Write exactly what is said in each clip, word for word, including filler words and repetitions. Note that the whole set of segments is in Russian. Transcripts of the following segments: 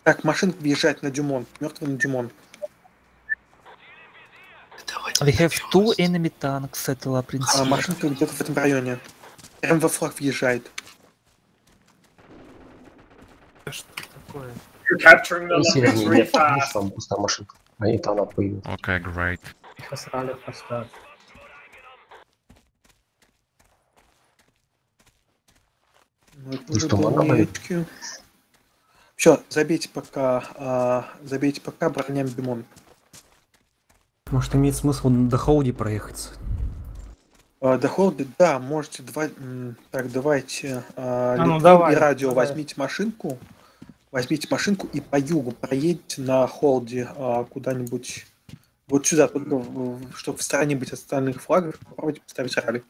Так, машинка въезжает на Дюмон. Мертвый на Дюмон. We have two enemy tanks at La А, Principe. машинка где-то в этом районе. Прям во флаг въезжает. Что такое? You're capturing them И up севернее really нет, видишь, fast. там пустая машинка. А это она появилась. Okay, great. Посрали поставь. Ну, это Ты уже что, мага долгие. Все, забейте пока, а, забейте пока, броняем Дюмон. Может, имеет смысл до Холди проехаться? А, до холда, да, можете два. м, Так, давайте. А, А, ну, Литвин давай, и радио давай. возьмите машинку. Возьмите машинку и по югу проедете на холде а, куда-нибудь. Вот сюда, чтобы в стороне быть от остальных флагов, попробуйте поставить ралли.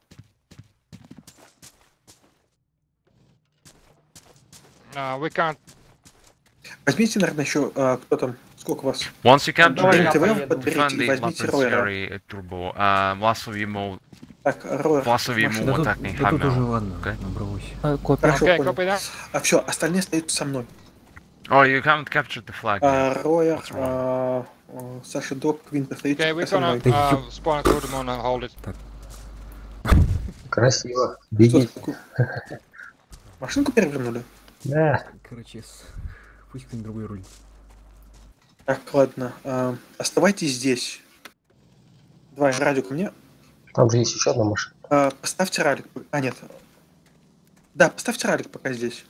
Uh, we can't. Возьмите, наверное, еще а, кто там, сколько у вас? Once you capture Давай the я ТВ поеду. подберите defend и the возьмите Ройера. Lapinseri turbo, uh, Vlasovi move, Так, Ройер. Vlasovi машина. Да move тут, attacking да тут уже Hamel. ладно, Okay. набралось. Uh, copy. Хорошо, Okay, понял. copy that. А все, остальные остаются со мной. Oh, you haven't captured the flag А, yet. Ройер, What's wrong? а, а, Саша Док, Квинт остаются Okay, we're со мной. gonna uh, spawn a Kurdamon and hold it. Красиво. Что Беги. такое? Машинку перевернули? Да. Короче, с... пусть кто-нибудь другой рулит. Так, ладно. а, оставайтесь здесь. Давай, радио ко мне. Там же есть еще одна машина. А, поставьте ралик. А, нет. Да, поставьте ралик пока здесь.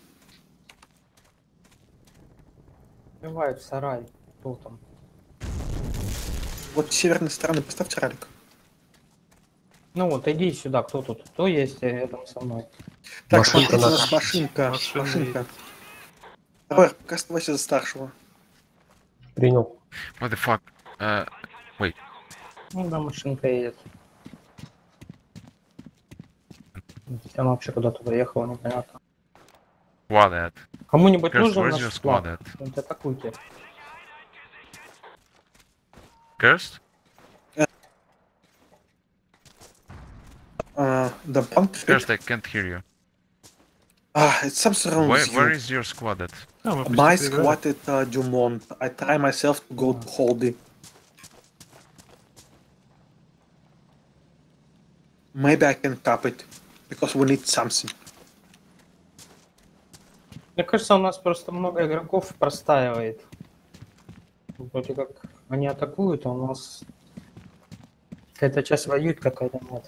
Убивают в сарай. Кто там? Вот с северной стороны поставьте ралик. Ну вот, иди сюда, кто тут? Кто есть рядом со мной? Так, Машинка смотрите, у на- нас машинка. Машина Машинка. Ройер, пока оставайся за старшего. Принял. What the fuck? Uh, Ну да, машинка едет. Там вообще куда-то доехала, непонятно. squad at. Кому-нибудь Kirst, нужен where's наш your склад? squad at? Вот атакуйте. Kirst? А, да, банк. Kirst, I can't hear you. А, it's something wrong Where, with where you. is your squad at? А, мы My почти проиграли. squad at uh, Dumont. I try myself to go to Holdy. Maybe I can cap it. Because we need something. Мне кажется, у нас просто много игроков простаивает. Вроде как они атакуют, а у нас какая-то часть воюет, какая-то нет.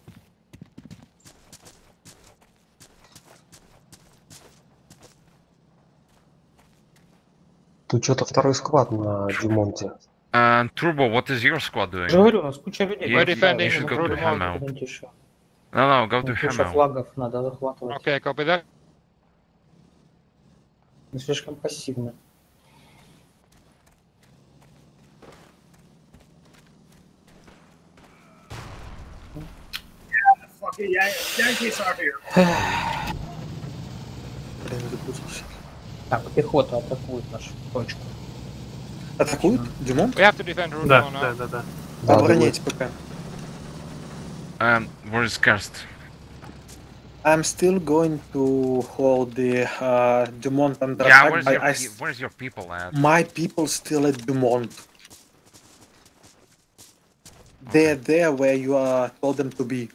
Тут что-то второй склад на Дюмонте. And Turbo, what is your squad doing? Я же говорю, у нас куча людей. You, We're defending you should go to Kurdamon. Hamel. Будем тише. No, no, go to Ну, куча Hamel. флагов надо захватывать. Okay, copy that. Не слишком пассивно. Fucking Yan- Yankees are here. Блин, запутался. Так, пехота атакует нашу точку. Атакуют? Дюмонт? We have to defend Да, Kurdamon да, now. да, да. Да, Обороняйте пока. And where is Kirst? I'm still going to hold the uh, Dumont under Yeah, attack. where's I- your, I pe- s- where's your people at? My people still at Dumont. They're there where you uh, told them to be.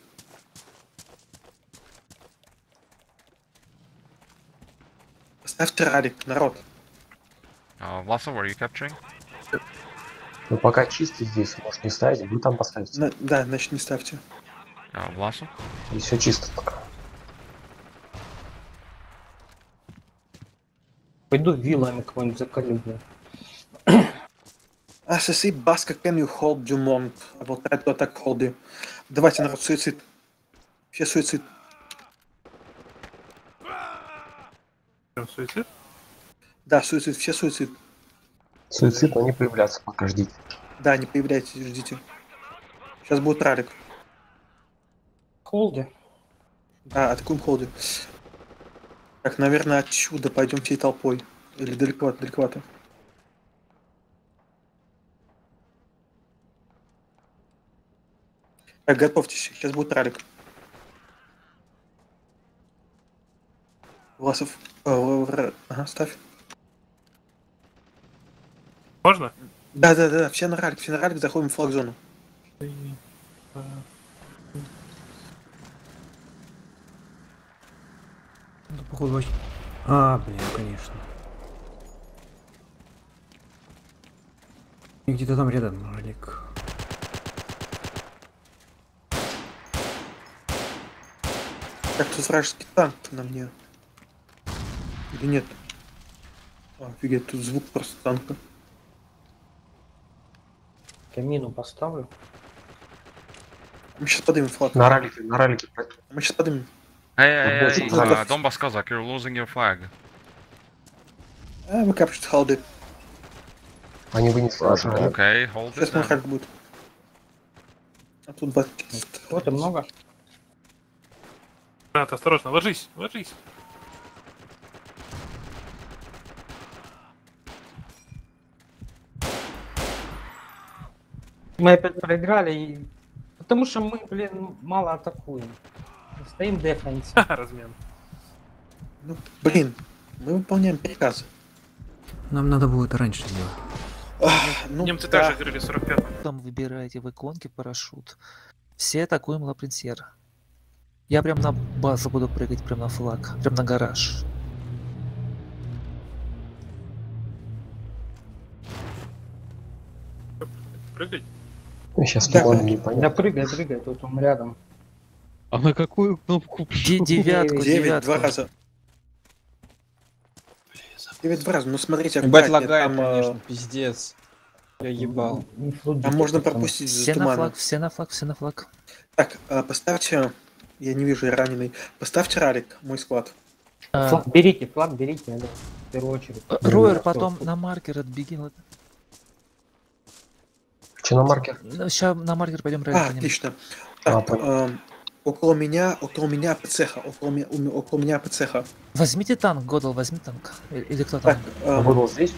Ставьте ралик, народ. Uh, Vlaso, where are you capturing? Ну пока чисто здесь, может не ставить, вы там поставите. На- да, значит не ставьте. Uh, Vlaso? Здесь все чисто пока. Пойду вилами кого-нибудь заколю. Ассаси, Баска, can you hold Dumont? I will try to attack Holdy. Давайте, народ, суицид. Все суицид. Прям суицид? Да, суицид, все суицид. Суицид, но не появляться, пока ждите. Да, не появляйтесь, ждите. Сейчас будет ралик. Холди. Да, атакуем Холди. Так, наверное, отсюда пойдем всей толпой. Или далековато, далековато. Так, готовьтесь, сейчас будет ралик. Власов, э, в- р- ага, ставь. Можно? Да, да, да, все на ралик, все на ралик, заходим в флаг-зону. Ну, походу, вообще... А, блин, конечно. И где-то там рядом, ралик. Как тут вражеский танк на мне? Или нет? А, офигеть, тут звук просто танка. Камину поставлю. Мы сейчас поднимем флаг. На ралике, на ралике. Мы сейчас поднимем. Hey, hey, больше hey, флагов. uh, Donbass Kazakh, you're losing your flag. А, мы captured холды. Они вынесли нашу ралик. Okay, hold Сейчас it мой then. ралик будет. А тут батки. Вот и много. Ренат, осторожно, ложись, ложись. Мы опять проиграли, и... потому что мы, блин, мало атакуем. Стоим в дефенсе. Размен. Ну, блин, мы выполняем приказы. Нам надо будет раньше сделать. Ах, ну, Немцы да. также открыли сорок пятом. Там выбираете в иконке парашют. Все атакуем Лапринсьер. Я прям на базу буду прыгать, прям на флаг, прям на гараж. Прыгай. Сейчас Да. план не Да понятно. прыгай, прыгай, тут он рядом. А на какую кнопку? Де- девятку, Девять, девятку. два раза. Девять два раза, ну смотрите, Ебать аккуратнее, лагает, там, э, конечно, пиздец. Я ебал. Не флуги, там можно там. пропустить Все за на туманом. флаг, все на флаг, все на флаг. Так, э, поставьте, я не вижу, я раненый. Поставьте ралик, мой склад. А, Флаг берите, флаг берите, да, в первую очередь. э, Роер, потом на маркер отбеги. Че на маркер? Сейчас на маркер пойдем А, ралик. отлично. А, Так, понял. эм, около меня, около меня ПЦХа, около меня, у- около меня ПЦХа. Возьмите танк, Годал, возьми танк. Или или кто там? Так, эм, Был здесь?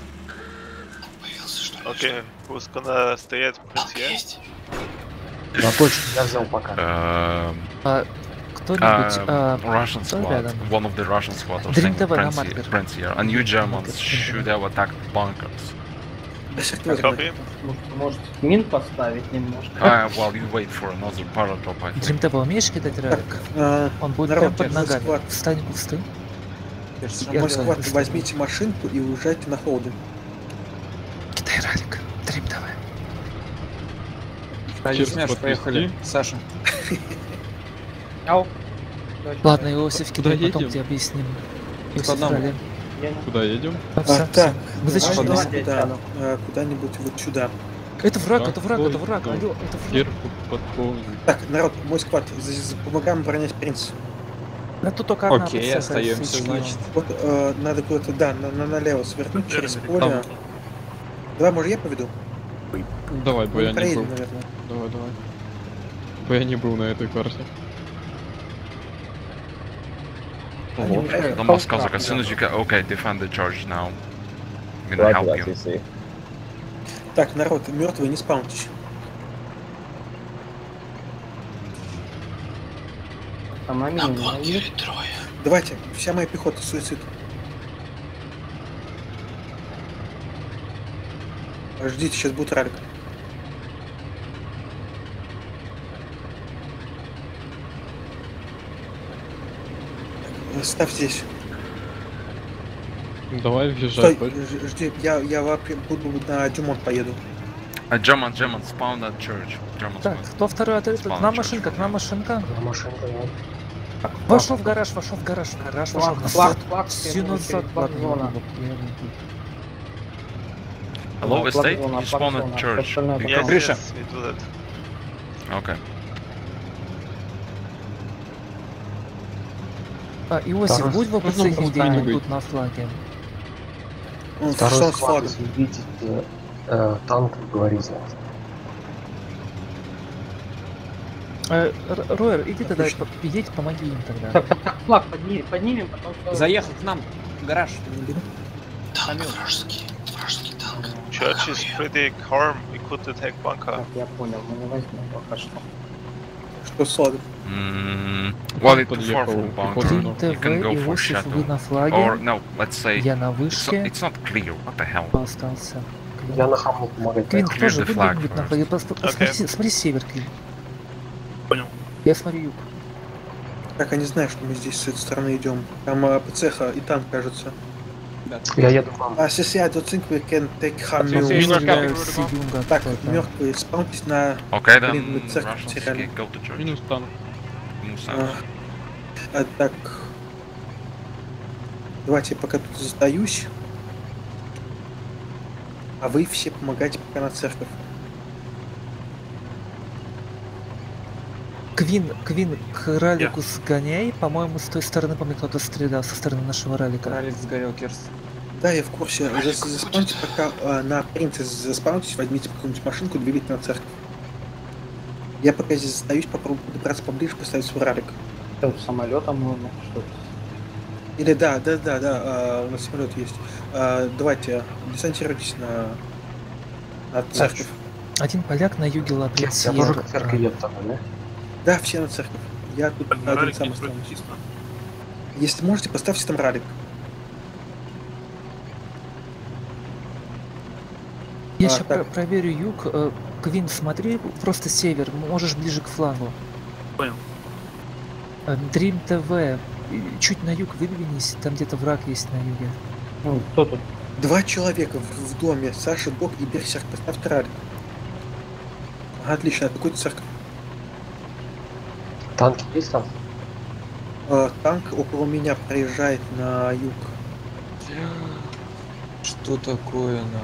Окей, who's gonna stay at Prince, Да точно, я взял пока. Um, А, кто-нибудь... um, а, Russian кто squad, рядом? one of the Russian squad are Dream staying Tower на Prince маркер. Prince here, and you Germans Маркер. should have attacked bunkers. десять yeah? возьму. Copy. Может, может мин поставить немножко. Uh, well, you wait for another paradrop, I think. Dream Tower, умеешь кидать ралик? Э, Он будет народ, прям под мой ногами. склад. Встань, встань. Мой Я склад, знаю. возьмите машинку и уезжайте на холде. Кидай ралик. Dream Tower. Дальше смеш, поехали. Саша. Ау. Ладно, Иосиф, кидай, Куда потом едем? тебе объясним. Иосиф, одному. ралли. Я не- Куда едем? А, А, всё, так, всё. Мы давай, защищены. давай, Давай, да, сяду. э, куда-нибудь вот сюда. Это враг, Так, это враг, ой, это враг. да. Алло, это враг. Кирку подползли. Так, народ, мой склад, за- за- помогаем оборонять принц. Да тут только одна Окей, ПЦХ, остаемся, фички. значит. Вот э, надо куда-то, да, на, на- налево свернуть через Там- поле. Давай, может, я поведу? Давай, бо Мы я не не проедем, был. наверное. Давай, давай. Бо я не был на этой карте. Они мешают. Donbass Kazakh, as soon as you can. Okay, defend the charge now. I'm gonna help you. Так, народ, мертвые, не спаунтись. Там на мине не найдешь? Давайте, вся моя пехота, суицид. Ждите, сейчас будет ралик. Ставь здесь. Давай въезжай. Стой, ж- жди, я, я вообще буду на Дюмон поеду. Uh, German, German, spawn at church. German Так, spawn. кто второй отряд? Спаун, К нам чё, машинка, чё. к нам машинка. На машинку нет. Вошел в гараж, вошел в гараж, в гараж, вошел Флаг, назад. флаг, флаг, в Все первую назад, очередь, флаг ладно, зона. ладно, я не Hello, Флаг estate? зона, You флаг spawn зона, at church. остальное Because- потом. Yes, Крыша. yes, we do that. Okay. А, Иосиф, Второй- будь в ОПЦ Можно где-нибудь поставить. тут на флаге. Он Второй что с склад, флагом? если видите э, танк, говорите. Э, Р- Роер, иди тогда, Отлично. по- едь, помоги им тогда. Так, так, так, флаг поднимем, поднимем, потом... всё. Заехал к нам в гараж. Church is pretty calm, we could attack bunker. Так, я понял, мы не возьмем пока что. Что с флагом? Mm, well, it's too far Подъехал from bunker. пехота. Dream You ТВ, can go for Иосиф, вы shadow. на Or флаге. no, let's say Я на it's, вышке. it's not clear. What the hell? Остался. Квин. Я на хаму помогать. Квин поехал. тоже Clear the flag выглянет на first. флаге. Просто посмотри, смотри север, Квин. Понял. Я смотрю юг. Так, они знают, что мы здесь с этой стороны идем. Там а, ПЦХ и танк, кажется. Я еду к вам. А, Сиси, I don't think we can take Сиси, Хамю. Юга, Стреляют как с вроде юга. Так, кто-то. мертвые, спаунтесь на... Okay, Блин, then мы церковь Russians потеряли. can go to church. Минус танк. Minus А, tanks. а, так... Давайте я пока тут сдаюсь. А вы все помогайте пока на церковь. Квин, Квин, к ралику сгоняй. По-моему, с той стороны, по мне, кто-то стрелял, со стороны нашего ралика. Ралик сгорел, Керст. Да, я в курсе. За- Заспауньте пока э, на принце, заспауньтесь, возьмите какую-нибудь машинку, двигайте на церковь. Я пока здесь сдаюсь, попробую подобраться поближе, поставить свой ралик. Тут самолетом можно что-то. Или да, да, да, да, а, у нас самолет есть. А, давайте, десантируйтесь на, на церковь. Один поляк на юге Я Лапринсьер. тоже к церкви еду тогда, да? Да, все на церковь. Я тут На один ралик сам не останусь. вроде чисто. Если можете, поставьте там ралик. Я А, сейчас так. проверю юг. Э, Квин, смотри, просто север. Можешь ближе к флагу. Понял. Э, Dream ти ви. Чуть на юг выдвинись. Там где-то враг есть на юге. Ну, кто тут? Два человека в, в доме, Саша, Док и Берсерк. Поставьте ралик. Ага, отлично, атакуйте церковь. Танки есть там? А, танк около меня проезжает на юг. Что такое, на?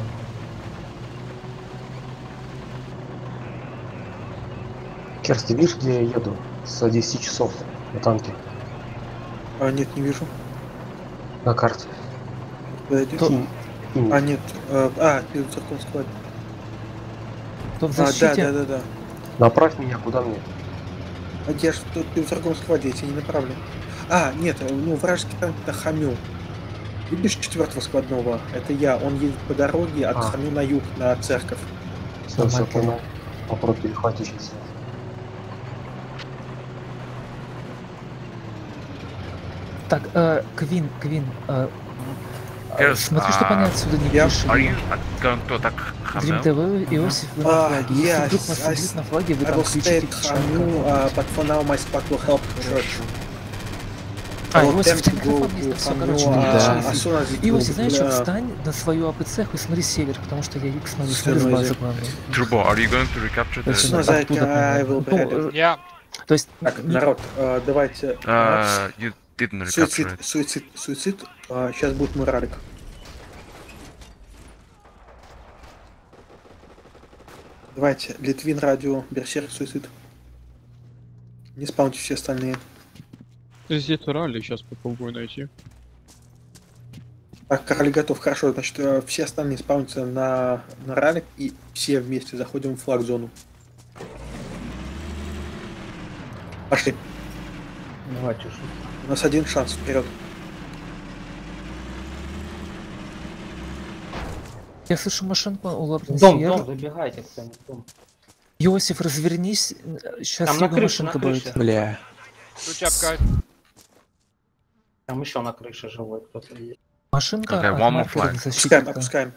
Керс, ты видишь, где я еду? С десяти часов на танке. А, нет, не вижу. На карте. Подойди. То- И- А, нет. А, а ты в церковном складе. Кто в А, да, защите? да, да, да. Направь меня, куда мне? А я ж тут ты в торговом складе, я тебя не направлю. А, нет, ну вражеский танк на Хамю. Видишь четвертого складного? Это я. Он едет по дороге от А. Хамю на юг, на церковь. Все, все Нормально. понял. Попробуй перехватить сейчас. Так, э, Квин, Квин. э, Yes, смотри, чтобы а, они отсюда не я- вышли. Are you going to attack Dream Hamel? ти ви, Иосиф, вы на А, флаге. Если yes, вдруг вас I убьют на флаге, вы I там will stay кричите at Тишанка. Хамю, uh, but for now my spot will help church. А, I will Иосиф, attempt у тебя to микрофон go есть, to да все, Хамю, короче, uh, не as кричи. soon as it Иосиф, will знаешь, be, что, uh, встань на свою АПЦ и смотри север, потому что я юг смотрю, Всё, смотри с ну, базы иди. главной. Turbo, are you going to recapture То As есть soon the... as I оттуда can, I прямо. will be ready. Ну, Я. То есть, Так, не- народ, э, давайте. Uh, you didn't recapture Суицид, it. суицид, суицид. А, сейчас будет мой ралик. Давайте, Литвин, радио, Берсерк, суицид. Не спауньте все остальные. Здесь где-то ралли, сейчас попробую найти. Так, Карли готов, хорошо, значит, э, все остальные спаунятся на, на ралик и все вместе заходим в флаг-зону. Пошли. Давай, чешу. У нас один шанс, вперед. я слышу машинку у В дом, в дом, Лапринсьер. забегайте кто-нибудь в дом. Иосиф, развернись. Сейчас Там на юга крыше, машинка на крыше. будет. Бля. Сучапка. Там еще на крыше живой кто-то есть. Машинка Okay, от one more маркера flag. Опускаем, защитника. опускаем.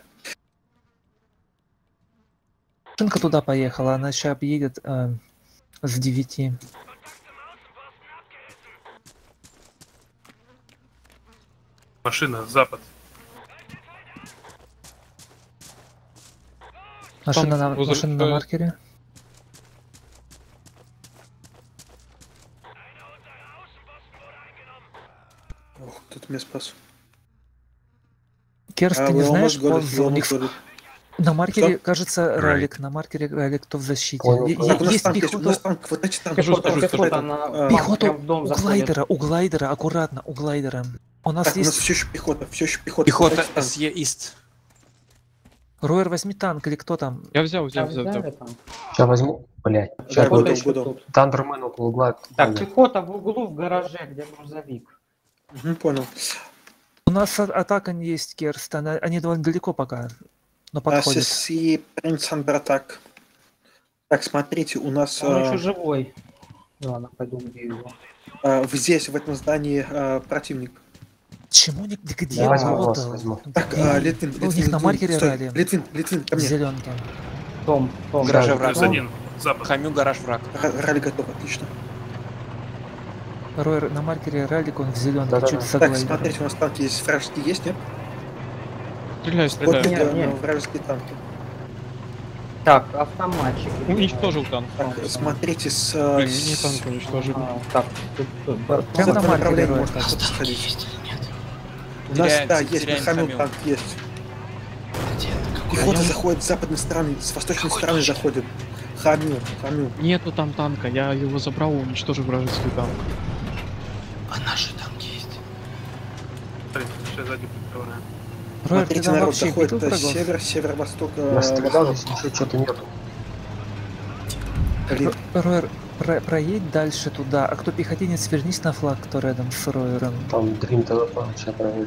Машинка туда поехала, она сейчас объедет э, с девяти. Машина, запад. Машина на, возвращается. машина на маркере. Ох, тут меня спас. Керс, А, ты не we знаешь, almost got он it, we за- у них almost got it. на маркере, Что? кажется, Right. ралик, на маркере ралик, кто в защите. Понял, Е- понял. е- Так, у нас есть танк есть, у пехота, нас танк, хватайте танк. Скажу, Пехота, скажу, пехота. скажу. Она- А, пехота прям в дом у заходит. глайдера, у глайдера, аккуратно, у глайдера. У нас Так, у нас есть... все еще пехота, все еще пехота. Пехота Хватайте танк. СЕ Ист. Роер, возьми танк или кто там? Я взял, взял, Там взял. взял. взяли там. Сейчас возьму. Блять. Да, Сейчас вот Пехота он, еще вот он. тут. Тандермен около угла. Так, пехота в углу в гараже, где грузовик. Мгм, понял. У нас а- атака не есть, Керст, она- они довольно далеко пока, но А, подходят. Сиси, принц Андратак. Так, смотрите, у нас Он а, еще живой. Ладно, пойду убью его. а, в- здесь, в этом здании, а, противник. Почему не где Я возьму вас, отдал? возьму. Ну, Так, где? а, Литвин, У Литвин, них на Литвин, маркере стой. ралли. Литвин, Литвин, ко В мне. зеленке. Том, Том. Гаража Том. враг. Плюс один. Запад. Хамю, гараж враг. Ра- Ралли готов, отлично. Ройер на маркере раллик, он в зеленке, Да-да-да. чуть за Так, глайдером. смотрите, у нас танки есть, вражеские есть, нет? Стреляй, Вот стреляй. Нет, это, нет. ну, вражеские танки. Так, автоматчики. Уничтожил танк. Так, смотрите с... э, Блин, с- мини танк уничтожили. А, так, тут, тут, Прям Вот на по маркере направлению Ройер. можно кто-то сходить. У нас, Теряем- да, есть, теряем на Хамил Хамил. танк есть. Пехота заходит с западной стороны, с восточной стороны заходит. Хамил, Хамил. Нету там танка, я его забрал, уничтожил вражеский танк. Смотри, сейчас сзади прикрываем. Ройер, ты Смотрите, там народ вообще заходит видел э, врагов? север, северо-восток. э, Я стрелял, восток. здесь ничего что-то нету. Блин, Ройер, про- проедь дальше туда, а кто пехотинец, вернись на флаг, кто рядом с Ройером. Там Dream ТВП, сейчас проверю.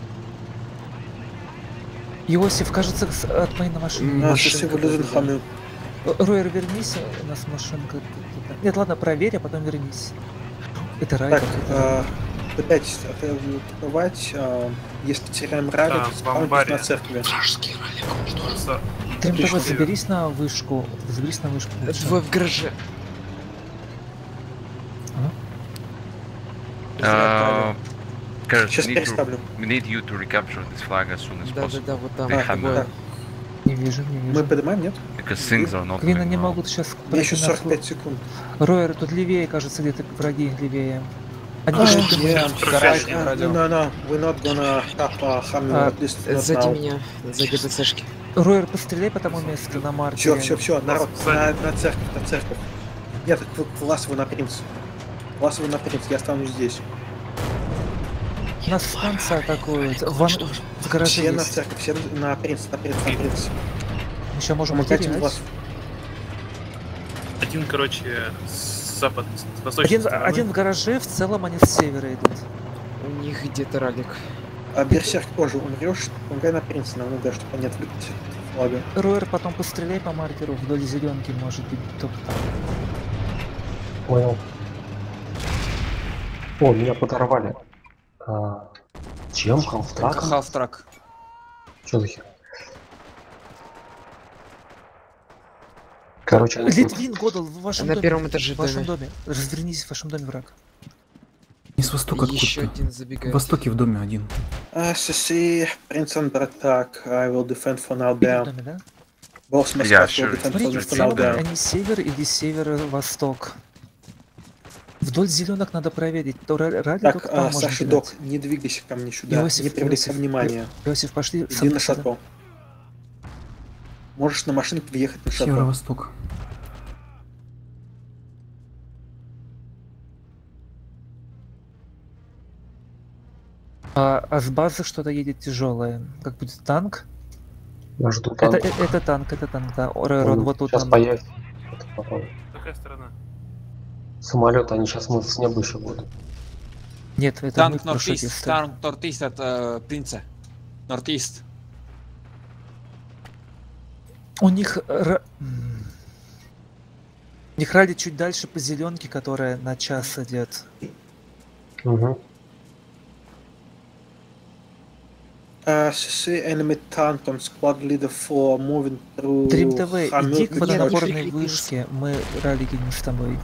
Иосиф, кажется, с- от моей на машине. на машинка шоссе вылезен побежала. Хамил. Ройер, вернись, у нас машинка. Нет, ладно, проверь, а потом вернись. Это райдер. Так, это райдер. э, опять атаковать. э, Если теряем ралли, Да, то в спаунитесь амбаре. на церкви. За- Трим отлично. ТВ, заберись на вышку. Заберись на вышку. Двое в гараже. Uh, Garrett, Сейчас we need, to, переставлю. we need you to recapture this flag as soon as Да, да, possible. да, вот там. They А, have двое. да. Не вижу, не Мы вижу. поднимаем, нет? Because things are not Квина going не well. могут сейчас У меня еще пройти на сорок флаг. пять секунд. Ройер, тут левее, кажется, где-то враги левее. Они А, же- yeah, Гараж, uh, радио. no, no, we're not gonna tap uh, Hamil, А, at least not Сзади now. меня, сзади БЦшки. Ройер, постреляй по тому месту на маркере. Все, все, все, народ, на, Сзади. на церковь, на церковь. Нет, классовый на принц. Классовый на принц, я останусь здесь. Нас станция атакуют. Ван... В гараже Все на есть. церковь, все на принц, на принц, на принц. Еще можем Помогайте потерять. вас. Один, короче, с запад, с восточной Один, стороны. один в гараже, в целом они с севера идут. У них где-то ралик. А Берсерк тоже умрешь, помогай на принца, нам надо, чтобы они отвлеклись от флага. Ройер, потом постреляй по маркеру вдоль зеленки, может быть, только там. Понял. О, меня подорвали. А, чем? Халфтрак? Халфтрак. Что за хер? Короче, они тут- Литвин, Годал, в вашем На доме. первом этаже В вашем доме. доме. Развернись в вашем доме, враг. Не с востока Еще откуда-то. один В забегает. востоке в доме один. А, Сиси, принц under attack, I will defend for now Видишь в down. доме, да? Boss must Yeah, will sure. defend Смотрите, for в for now целом down. они север или северо-восток. Вдоль зеленок надо проверить. То ра- ради Так, только там а, можно Саша, кидать. док, не двигайся ко мне сюда, Иосиф, не привлекай Иосиф, внимания. Иосиф, пошли со Иди мной на сюда. шато. Можешь на машине въехать на шато. Северо-восток. А, а с базы что-то едет тяжелое. Как будет танк? я жду Это, танк. э- это танк, это танк, да. О, Род, Он вот тут сейчас он. появится. Это потом. Какая сторона? Самолет, они сейчас мы с неба еще будут. Нет, это мы Танк в парашюте нортист. стоим. Танк нортист от э, принца. Нортист. У них... ра- м. У них ради чуть дальше по зеленке, которая на час идет. Угу. Uh, Сиси, enemy tank on squad leader four moving through Трим ТВ, Hamil иди к to водонапорной charge. вышке, мы ралли кинем с тобой.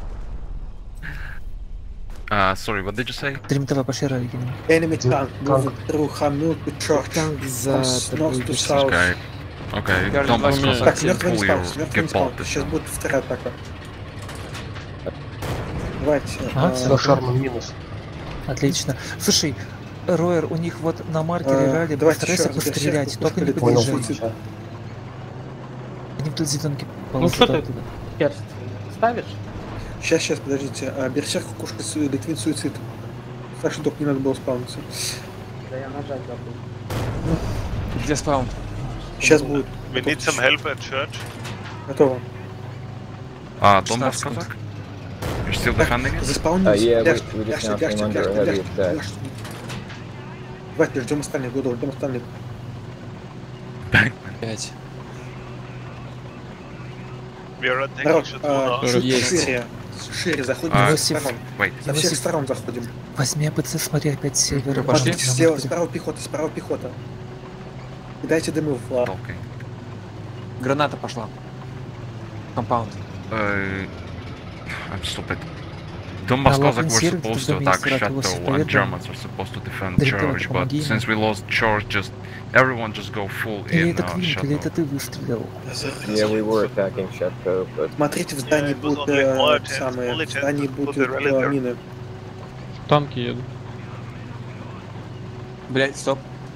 Uh, sorry, what did you say? Трим ТВ, пошли ралли кинем. Enemy tank Танк. moving through Hamil to charge. Танк за From s- тобой north to бежит. south. Okay. Okay, Guard Thomas one was minute. Так, actually мертвый не fully спал, мертвый не спал. get Сейчас bolted. будет вторая атака. Давайте. А, э, всё. Шарман минус. Отлично. Слушай, Ройер, у них вот на маркере э, ралли давайте постарайся еще раз пострелять, Берсерк, только не пускай Понял, летит. подъезжай. сейчас. Они тут зеленки Ну ползут что ты, оттуда. перст, ставишь? Сейчас, сейчас, подождите. А, Берсерк, кукушка, су- Литвин, суицид. Саша, док, не надо было спауниться. Да я нажать забыл. Где спаун? Сейчас будет. We need some help at church. Готово. Uh, Thomas шестнадцать секунд. Kazak? You're still defending it? Заспаунились. А, я Ляжьте, вы- ляжьте, вылетел ляжьте, команду, ляжьте, говорит, ляжьте, да. ляжьте. Давайте, ждем остальных, Годов, ждем остальных. пять. We are attacking Народ, Chateau а, now. чуть Есть. шире, шире заходим А, со всех сторон. Wait. Со всех Иосиф, сторон заходим. Возьми АПЦ, смотри, опять север. Пошли. Слева, справа пехота, справа пехота. Кидайте дымы в флаг. Okay. Граната пошла. Компаунд. Uh, I'm stupid. Donbass Cossack were supposed to attack Chateau and Germans were supposed to defend Church, but since we lost Church, just everyone just go full Или in это uh, Квинк, или Chateau. это ты выстрелил? Yeah, we were attacking Chateau, but... Смотрите, в здании будут э, самые, в здании будут э, мины. Танки едут. Блять, стоп.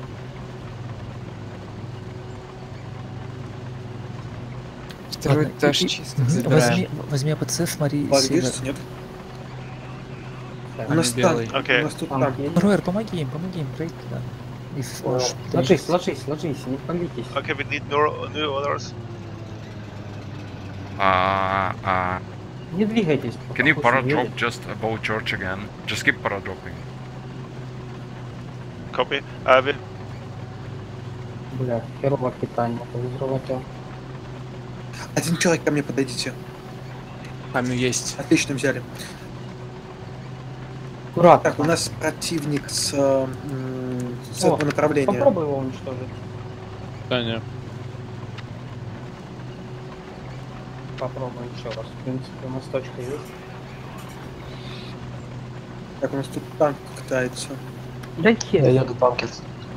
Второй Ладно, этаж и- чисто. Мгм. Забираем. Возьми, возьми АПЦ, смотри, Флаг север. движется, нет? Так, У нас белый. танк, Окей. у нас тут танк танк. едет. Роер, помоги им, помоги им пройти туда. Если сможешь. Ложись, ложись, ложись, не палитесь. Okay, we need new, new orders. Uh, uh, Не двигайтесь. can you пока пусть paradrop едет. just above Church again? Just keep paradropping. Copy. Uh, we, Бля, херово питание взрыватель. Один человек ко мне подойдите. Камю есть. Отлично взяли. Аккуратно. Так, у нас противник с, э, м, с О, этого направления. Попробуй его уничтожить. Да, не. Попробуем еще раз. В принципе, у нас точка есть. Так, у нас тут танк катается. Да Я хер. еду танки.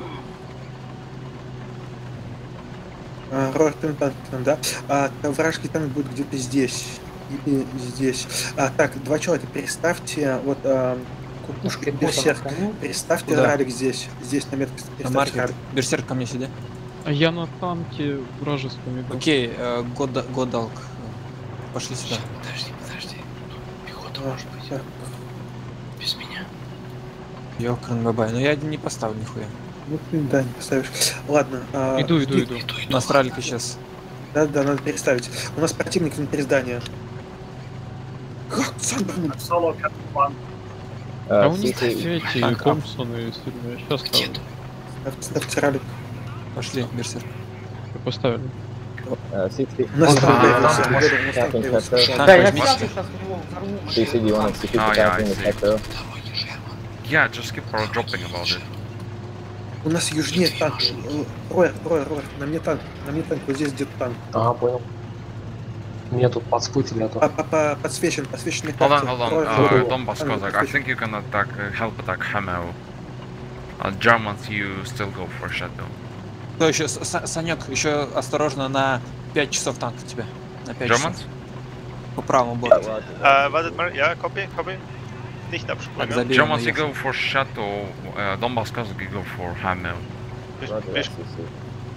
А, Рор, ты на танк к нам, да? А, та- вражеский танк будет где-то здесь. Или здесь. А, так, два человека, переставьте вот а, кукушку Пехота на берсерк. коне. Переставьте Куда? ралик здесь. Здесь на метке На переставьте маркер. ралик. Берсерк ко мне сюда. А я на танке вражеском иду. Окей, э, Года- Годалк. Пошли сюда. Подожди, подожди. Пехота А, так. без меня. Ёкрн бабай. Ну я не поставлю нихуя. Ну, ты, да, не поставишь. Ладно. а, Иду, иду, и- иду. У нас ралика сейчас. Да, да, надо переставить. У нас противник внутри здания. Как Сандерман? Solo Captain One. А Uh, у них C C, эти танк. Томпсоны сильные. Сейчас ставлю. Ставьте, ставьте ралик. Пошли, Берсерк. Поставили. uh, sixty. У нас Ага, танк танк появился. пошел. У нас танк Attacking появился. Chateau. Танк Да, я возьмите. сразу сейчас в него взорву. C C, do you want to execute Oh, the yeah, tank I in the see. Chateau? Yeah, just keep paradropping about it. У нас южнее танк. Рой, Рой, Рой, на мне танк. На мне танк. Вот здесь где-то танк. Ага, понял. Меня тут подспутили, а то... По- по- по- Подсвечен, подсвеченный Hold карте. on, hold on. Рой, Uh, Рой, Donbass танк Cossack, I подсвечен. think you can attack, uh, help attack Hamel. Uh, Germans, you still go for Chateau. Кто еще? С- С- Санек, еще осторожно на пять часов танк у тебя. На пять Germans? часов. По правому борту. uh, wartet mal. Ja, copy, copy. Nicht Так, abspringen. забей. Germans, you go for Chateau. Uh, Donbass Cossack, you go for Hamel. Wir- Roger wir- that, C C.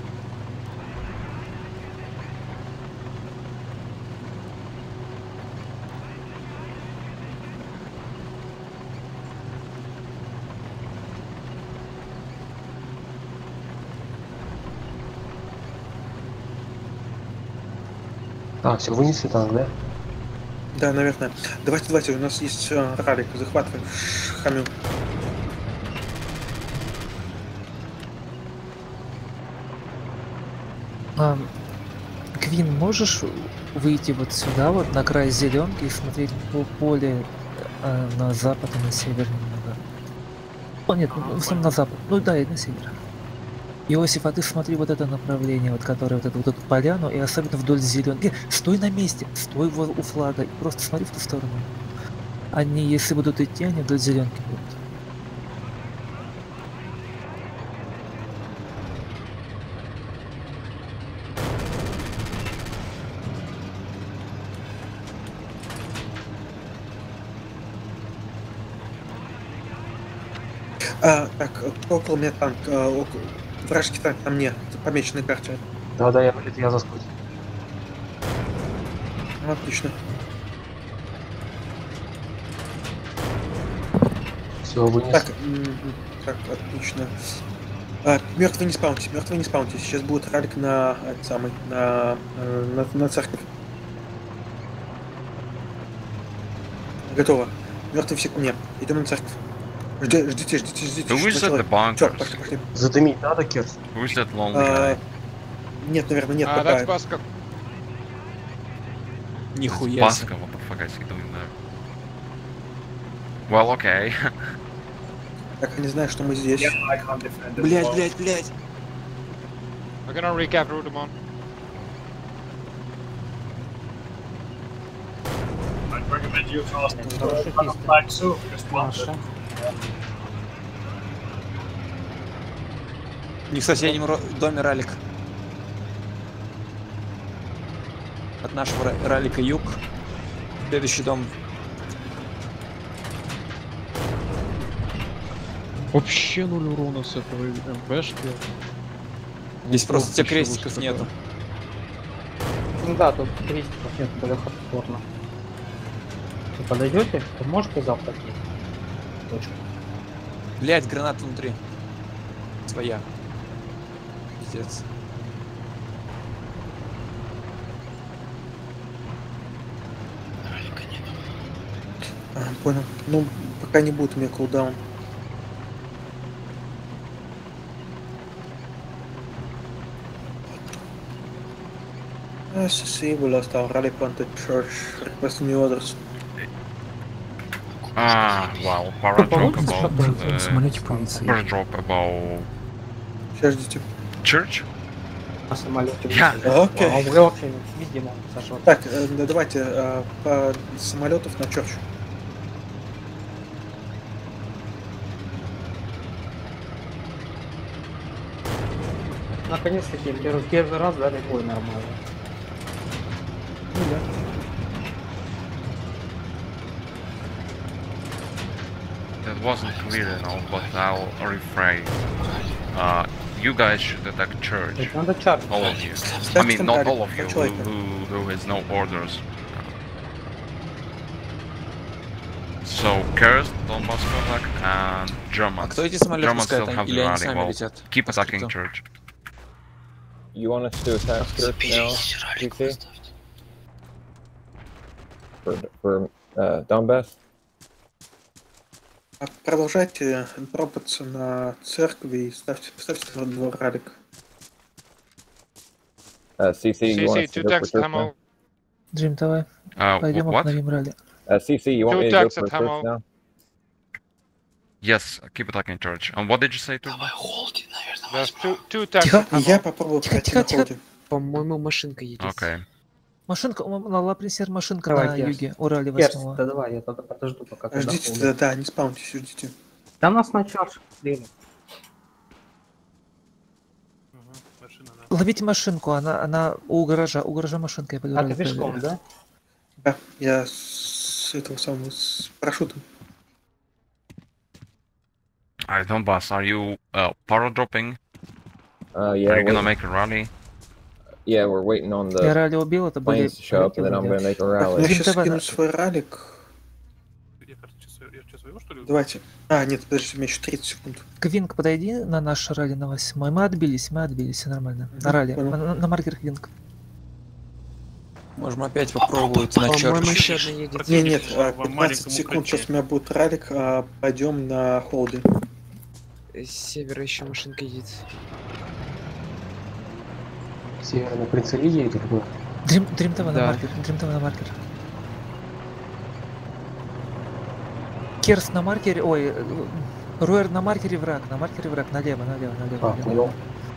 Так, все, вынесли танк, да? Да, наверное. Давайте, давайте, у нас есть э, ралик. Захватываем. Хамю. А, Квин, можешь выйти вот сюда, вот на край зеленки и смотреть по поле э, на запад и на север немного? О, нет, ну, в основном на запад. Ну да, и на север. Иосиф, а ты смотри вот это направление, вот которое вот эту вот эту поляну, и особенно вдоль зеленки. Стой на месте, стой во- у флага, и просто смотри в ту сторону. Они, если будут идти, они вдоль зеленки будут. А, так, э, около меня танк. э, около- Вражеский танк на мне. Помеченной карте. Да-да, я, это я заскочил. Ну, отлично. Все, вынес. Так, м, так, отлично. А, мертвые не спауньте, мертвые не спауньте. Сейчас будет ралик на этот самый, на, э, на, на церковь. Готово. Мертвые все ко мне. Идем на церковь. Жди- Ждите, ждите, ждите. Who что is at the человек. Всё, bunkers? пошли, пошли. Задымить надо, Керс? Who is that lonely А, guy? нет, наверное, нет, А, пока. that's Басков. Нихуя себе. Баска, what the fuck is he doing there? Well, okay. Так, они знают, что мы здесь. Yeah, I can't defend as Блять, well. блять, блять. I'm gonna recap Rudimon. I'd recommend you cast Парашютисты. flag too, just Наша. planted. И в соседнем ро- доме ралик. От нашего ра- ралика юг. Следующий дом. Вообще нуль урона с этого МПшки. Здесь просто Ох, тебе еще крестиков лучше нету. Ну да, тут крестиков нет, более хардкорно. Вы подойдете, то можете завтра идти? Точку. Блять, граната внутри. Своя. Пиздец. А, понял. Ну, пока не будет у меня кулдаун. S C we lost our rally planted church. Requesting new orders. Ah, well, paradrop Получится, about... чтобы Uh, в самолете полиции. paradrop about... Сейчас ждите. Church? На самолете. Я- А Окей. мы вообще не видим, Саша. Так, э, да, давайте э, по самолетов на черч. Наконец-таки первый, первый раз дали бой нормально. Ну да. That wasn't clear enough, but I'll rephrase. Uh, you guys should attack church. То есть надо чарт. All of you. I mean, not all of you who, who, who has no orders. So, Cursed, Donbass attack, and Germans. А кто эти самолеты Germans пускает? still have Или the они rally. сами Well, летят? keep По attacking скрипту. church. You want us to attack church now, C C? For, for uh, Donbass? А продолжайте дропаться на церкви и ставьте, ставьте два ралик. Uh, C C, you want us to go for church now? Джим, давай. Uh, Пойдем what? обновим ралли. Uh, C C, you want me to go for church now? Yes, keep attacking church. And what did you say to me? There's two, two tanks Тихо, at Hamel. я попробую Тихо, пройти тихо, на тихо. холде. По-моему, машинка едет. Okay. Машинка, у- на Лапринсер машинка Давай, на Керст. юге, Урале Керст, восьмого. да давай, я тогда подожду, пока ты Ждите, да, доходишь. да, не спауньтесь, ждите. Да нас на чарж время. Ловите машинку, она, она у гаража, у гаража машинка, я пойду. А ралли ты пешком, проверю. да? Да, я с этого самого, с парашютом. Alright, Donbass, are you uh, paradropping? Uh, yeah, Are you gonna we're, make a rally? yeah, we're waiting on Я the ралли убил, это были... planes to show up, and then I'm gonna make a Так, rally. я Жим, сейчас давай, скину на- свой ралик. Я, кажется, часов- я сейчас своего, что ли? Давайте. А, нет, подождите, у меня еще тридцать секунд. Квинг, подойди на наш ралли на восьмой. Мы отбились, мы отбились, все нормально. Мгм, На ралли, понял. на, на маркер Квинг. Можем опять попробовать на По-моему, черч. еще одна едет. Не, нет, Противник а, в пятнадцать маленьком секунд, укрытии. сейчас у меня будет ралик, а, пойдем на холде. С севера еще машинка едет. Северный прицеле едет или кто? Дрим, Дрим ТВ на Да. маркер, Дрим ТВ на маркер. Керс на маркере, ой, э, Руэр на маркере враг, на маркере враг, налево, налево, налево. А, налево. понял.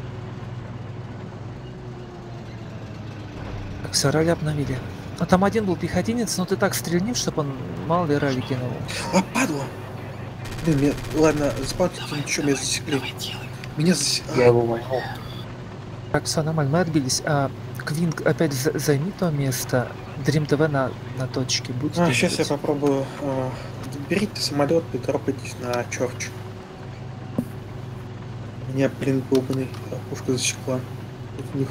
Так, все, ралли обновили. А там один был пехотинец, но ты так стрельнив, чтобы он мало ли ралли кинул. А, падла! Блин, меня... ладно, заспауньте, ничего, меня засекли. Меня засекли. Я его войну. Так, все нормально, мы отбились. А Квинг опять за- займи то место. Дрим ТВ на, на точке будет. А, сейчас я попробую. А, берите самолет и дропайтесь на черч. Меня, блин, долбаный пушка засекла. Тут у них.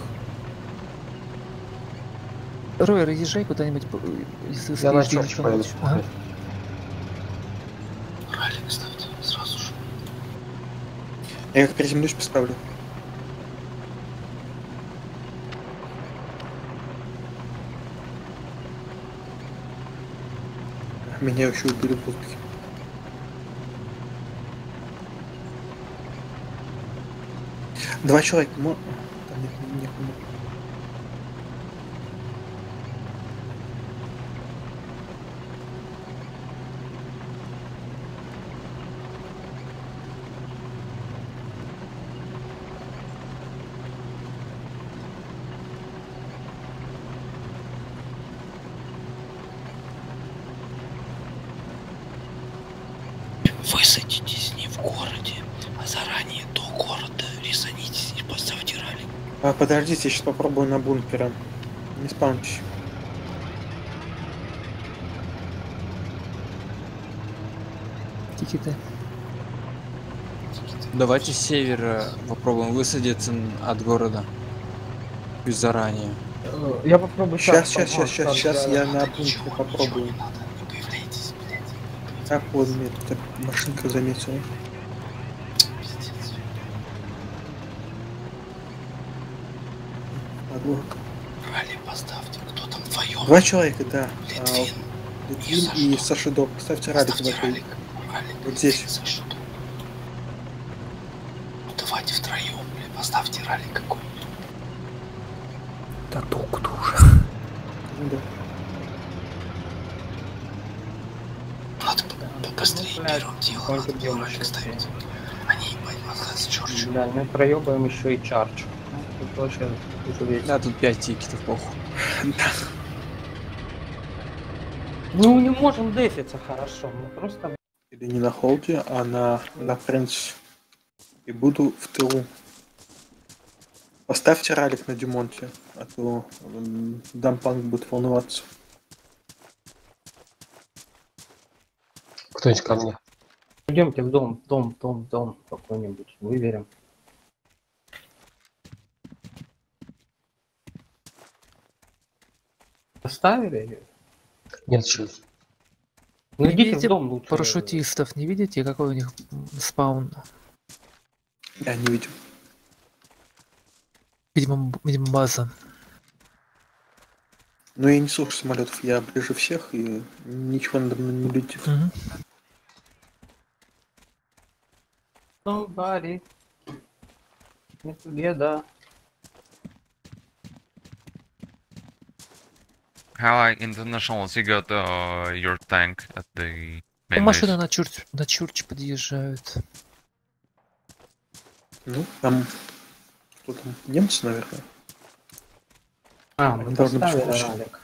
Ройер, езжай куда-нибудь. по- если Я на съездишь черч в поеду. ночь. Ага. Я как приземлюсь, поставлю. Меня еще убили в воздухе. Два человека. мо- Там нет, нет, нет. А, подождите, я сейчас попробую на бункера. Не спаунтесь. Тикеты. Давайте с севера попробуем высадиться от города. Чуть заранее. Я попробую Сейчас, сейчас, сейчас, сейчас, сейчас я на бункере попробую. Так, вот мне тут машинка заметила. Подборка. Ралли поставьте, кто там вдвоем? Два человека, да. А, Литвин и Сашидо. Поставьте ралик в этой. Вот здесь. Ну давайте втроем, блин, поставьте ралли какой-нибудь. Да толку-то уже. Да. Надо побыстрее Ну, первым делом, надо ралик ставить. Они ебать вас Чорч. Да, мы проебаем еще и чардж. Тут вообще уже весело. Да, тут пять тикетов, похуй. Ну не можем дефиться хорошо, мы просто... Или не на холде, а на, на Френч. И буду в тылу. Поставьте ралик на Дюмонте, а то м, Дампанк будет волноваться. Кто-нибудь ко мне. Идемте в дом, дом, дом, дом какой-нибудь, выберем. Поставили? Нет, сейчас. Ну Не идите видите в дом лучше. парашютистов, не видите, какой у них спаун? Я не видел. Видимо, видимо база. Но я не слушаю самолетов, я ближе всех и ничего надо мной не летит. Угу. Somebody. Не together. Allied Internationals, you got uh, your tank at the main Машины base. на чурч, на чурч подъезжают. Ну, там... Кто там? Немцы, наверное? А, мы должны быть поставили лучше. ралик.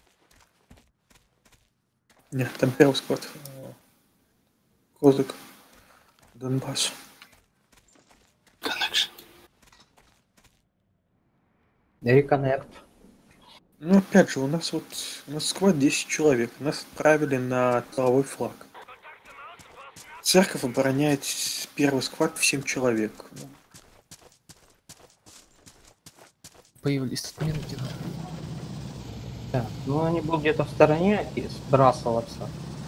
Нет, там первый склад. Козык. Донбасс. Connection. Reconnect. Ну, опять же, у нас вот... У нас склад десять человек. Нас отправили на тыловой флаг. Церковь обороняет первый склад в семь человек. Ну, Появились тут минки. Так, ну они будут где-то в стороне и сбрасываться.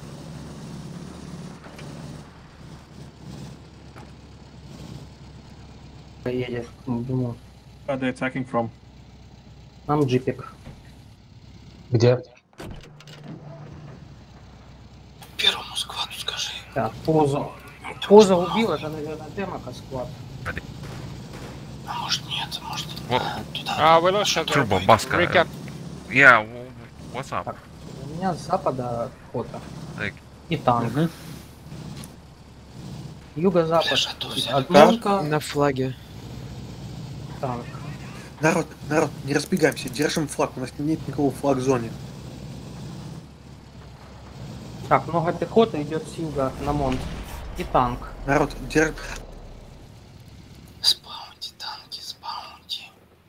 Поедет, думаю. Where are they attacking from? Нам джипик. Где? Первому складу скажи. Так, поза. Поза убил, это, наверное, демока склад. А может нет, может Well, туда. Ah, we lost shot. Turbo, Баска. Recap. Yeah, w- what's up? Так, у меня с запада фото. Like, И танк. Мгм. Юго-запад. Лежа тузя. Однонка, На флаге. танк. народ, народ, не разбегаемся, держим флаг. У нас нет никакого флаг в зоне. Так, много пехоты идет с юга на монт. И танк. Народ, держим... Спаунти, танки, спаунти.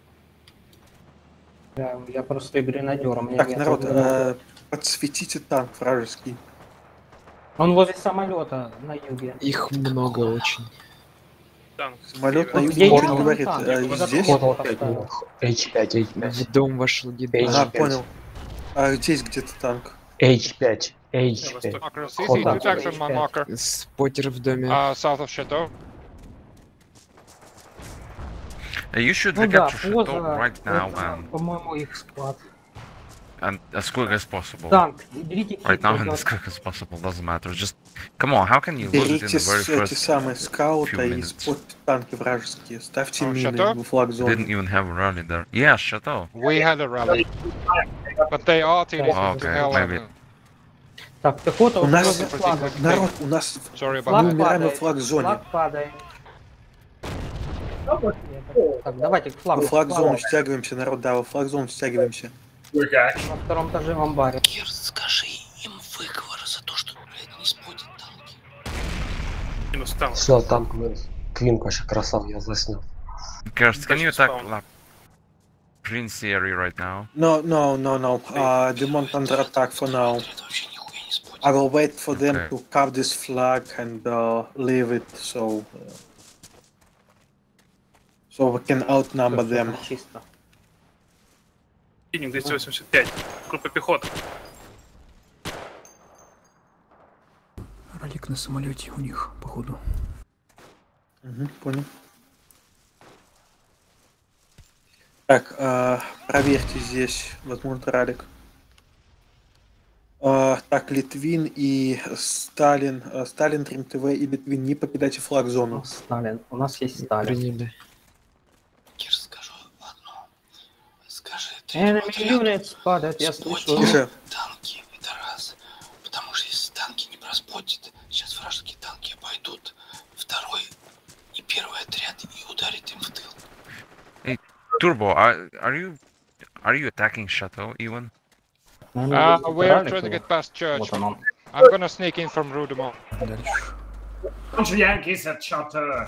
Я, я просто и гренадер, у меня Так, нет народ, гренадера. э, подсветите танк вражеский. Он возле самолета на юге. Их много очень. Танк. Самолет на Север. юге Я ничего не не знаю, говорит. танк, э, я здесь? вот Вот опять эйч пять, эйч пять. В дом вошел гидей. Ага, Эйч пять. понял. А здесь где-то танк. эйч пять, эйч пять. Marker, Hold C C, on. two tanks on my marker. Споттер в доме. Uh, south of Chateau. uh, you should Ну да, recapture поза, Chateau right now это, and, по-моему, их склад. and as quick as possible. Танк, берите Right now and идет. as quick as possible, doesn't matter. Just come on, how can you lose it in Берите the very с- эти first самые скаута few и minutes? спотьте танки вражеские. Ставьте А, мины Chateau? в флаг Didn't зоны. even have a rally there. Yeah, Chateau. We had a rally. But they are teaming Oh, to okay, hell. maybe. and- Так, пехота У уже нас, возле флага. народ, у нас Sorry about мы Флаг that. умираем на падает, флаг зоне. Флаг падает. Так, давайте к флагу. Мы флаг к флагу. зону стягиваемся, народ, да, во флаг зону стягиваемся. На втором этаже в амбаре. Кир, скажи им выговор за то, что, блядь, не спотят танки. Минус танк. Все, танк вырос. Квин вообще красав, я заснял. Kirst, can you attack Spawn. lap Prince area right now. No, no, no, no. Uh, Dumont under attack for now. I will wait for them Okay. to carve this flag and uh, leave it so uh, so we can outnumber them. Чисто. Фининг двести восемьдесят пять. Группа пехоты. Ралик на самолете у них, походу. Угу, понял. Так, э, проверьте здесь, возможно, ралик. Э, так, Литвин и Сталин, э, Сталин, Трим ТВ и Литвин, не покидайте флаг-зону. Сталин. У нас есть Сталин. Приняли. Кир, скажу одно. Скажи, Enemy units падают, я слышу. Тише. танки, пидорас. Потому что если танки не проспотят, сейчас вражеские танки обойдут второй и первый отряд и ударит им в тыл. Hey, Turbo, are, are you are you attacking Chateau even? Uh, we are trying to get past church. Вот он. I'm gonna sneak in from Rudemont. Дальше. Bunch of Yankees at Chateau.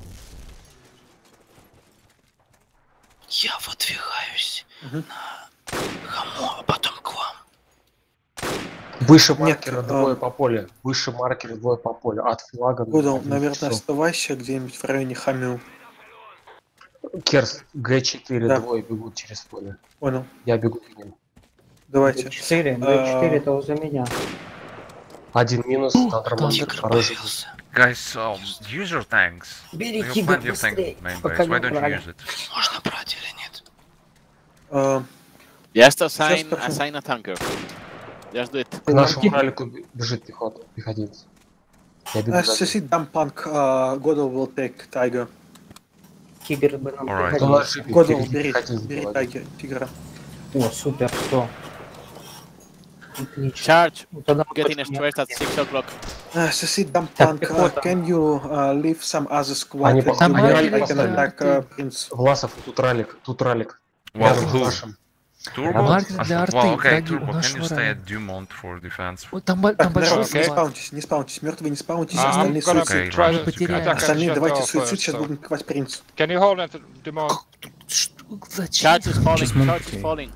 Я выдвигаюсь Мгм. на Хамо, а потом к вам. Выше Нет, маркера а- двое по полю. Выше маркера двое по полю. От флага. до Гудал, одних наверное, часов. оставайся где-нибудь в районе Хамю. Керс, Г четыре, Да. двое бегут через поле. Понял. Я бегу к ним. Давайте. четыре, А, четыре это возле меня. Один минус, на нормально. Тигр Хороший. появился. Guys, um, use your tanks. Beri You have Tiger, plenty of tanks быстрей, in main пока base. Why не don't you убрали. use it? Можно брать или нет? э, Just assign, Сейчас покажу. assign a tanker. Just do it. К нашему ралику б- бежит пехота, пехотинец. Я бегу uh, за ним. Succeed dump punk, uh, Godel will take Tiger. Тигр бы нам Alright. Кто пригодился. на ошибке? Godel, Впереди бери, пехотинец бери был. Tiger, Тигра. О, супер, все. Отлично. Charge. Ну, тогда Get in точно a straight at six o'clock. Uh, Succeed dump Так, punk, uh, пехота. can you uh, leave some other squad Они and по- do Там that? ралик I can поставили. attack uh, Prince. Власов, тут ралик, тут ралик. Well, Рядом с who? нашим. Turbo? Маркер I для thought- арты, well, okay, враги у Turbo, can нашего you stay рая. at Dumont for defense? Ой, там, бо- там Так, большой народ, не склад. спаунтесь, не спаунтесь, мертвые не спаунтесь, I'm остальные gonna суицид. Okay, try right. to Потеряли. attack and Остальные shut давайте off суицид, first, сейчас so- будем ковать Принц. Can you hold at Dumont? Что- Зачем? Charge is falling. Just Charge is monkey. falling.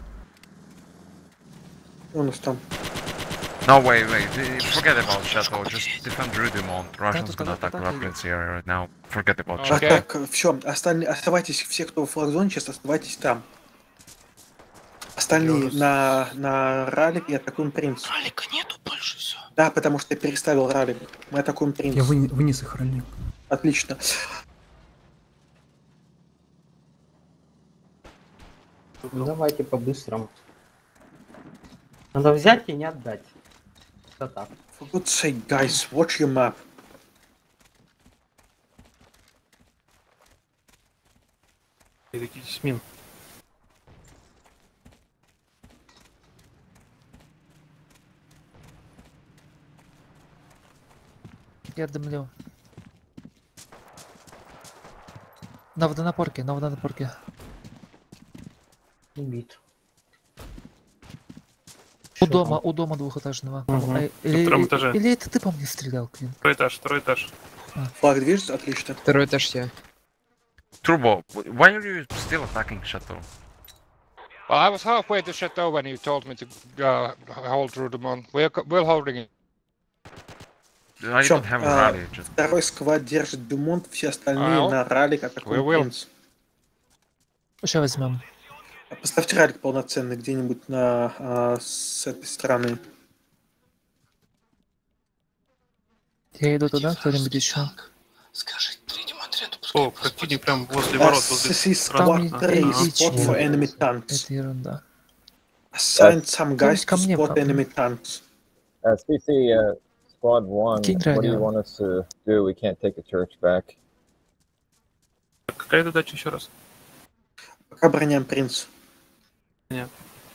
У нас там. No, wait, wait. uh, Forget about Chateau. Just defend Rudimont. Russians Да-да-да-да-да-да. gonna attack Raplin's area right now. Forget about Okay. Так, Chateau. так, все, остальные, оставайтесь, все, кто в флагзоне, сейчас оставайтесь там. Остальные на, на ралик и атакуем Принц. Ралика нету больше, все. Да, потому что я переставил ралик. Мы атакуем Принц. Я вынес, вынес их ралик. Отлично. Ну, давайте по-быстрому. Надо взять и не отдать. Это так. For God's sake, guys, watch your map. Берегитесь мин. Я дымлю. На водонапорке, на водонапорке. Убит. У дома, у дома двухэтажного. Мгм. А, На или, втором этаже. или это ты по мне стрелял, Квин? Второй этаж, второй этаж. Флаг движется, отлично. Второй этаж я. Turbo, why are you still attacking Chateau? Well, I was halfway to Chateau when you told me to uh, hold Rudemont. We're, co- we're holding it. I Всё, don't have a а, rally. Just Второй сквад держит Думонт, все остальные Ау. на ралик атакуют We will. Принц. Сейчас возьмем. Поставьте ралик полноценный где-нибудь на а, с этой стороны. Я иду туда, кто-нибудь еще. Скажи третьему отряду, О, противник прям возле Uh, ворот, возле this is транспорта. squad three, Ага. spot for enemy tanks. Это ерунда. Assign some guys to ко мне, spot папа. enemy tanks. Uh, C C, uh, Squad one, Кинь what do радио. you want us to do? We can't take the church back. Какая задача еще раз? Пока броняем Принц. Нет.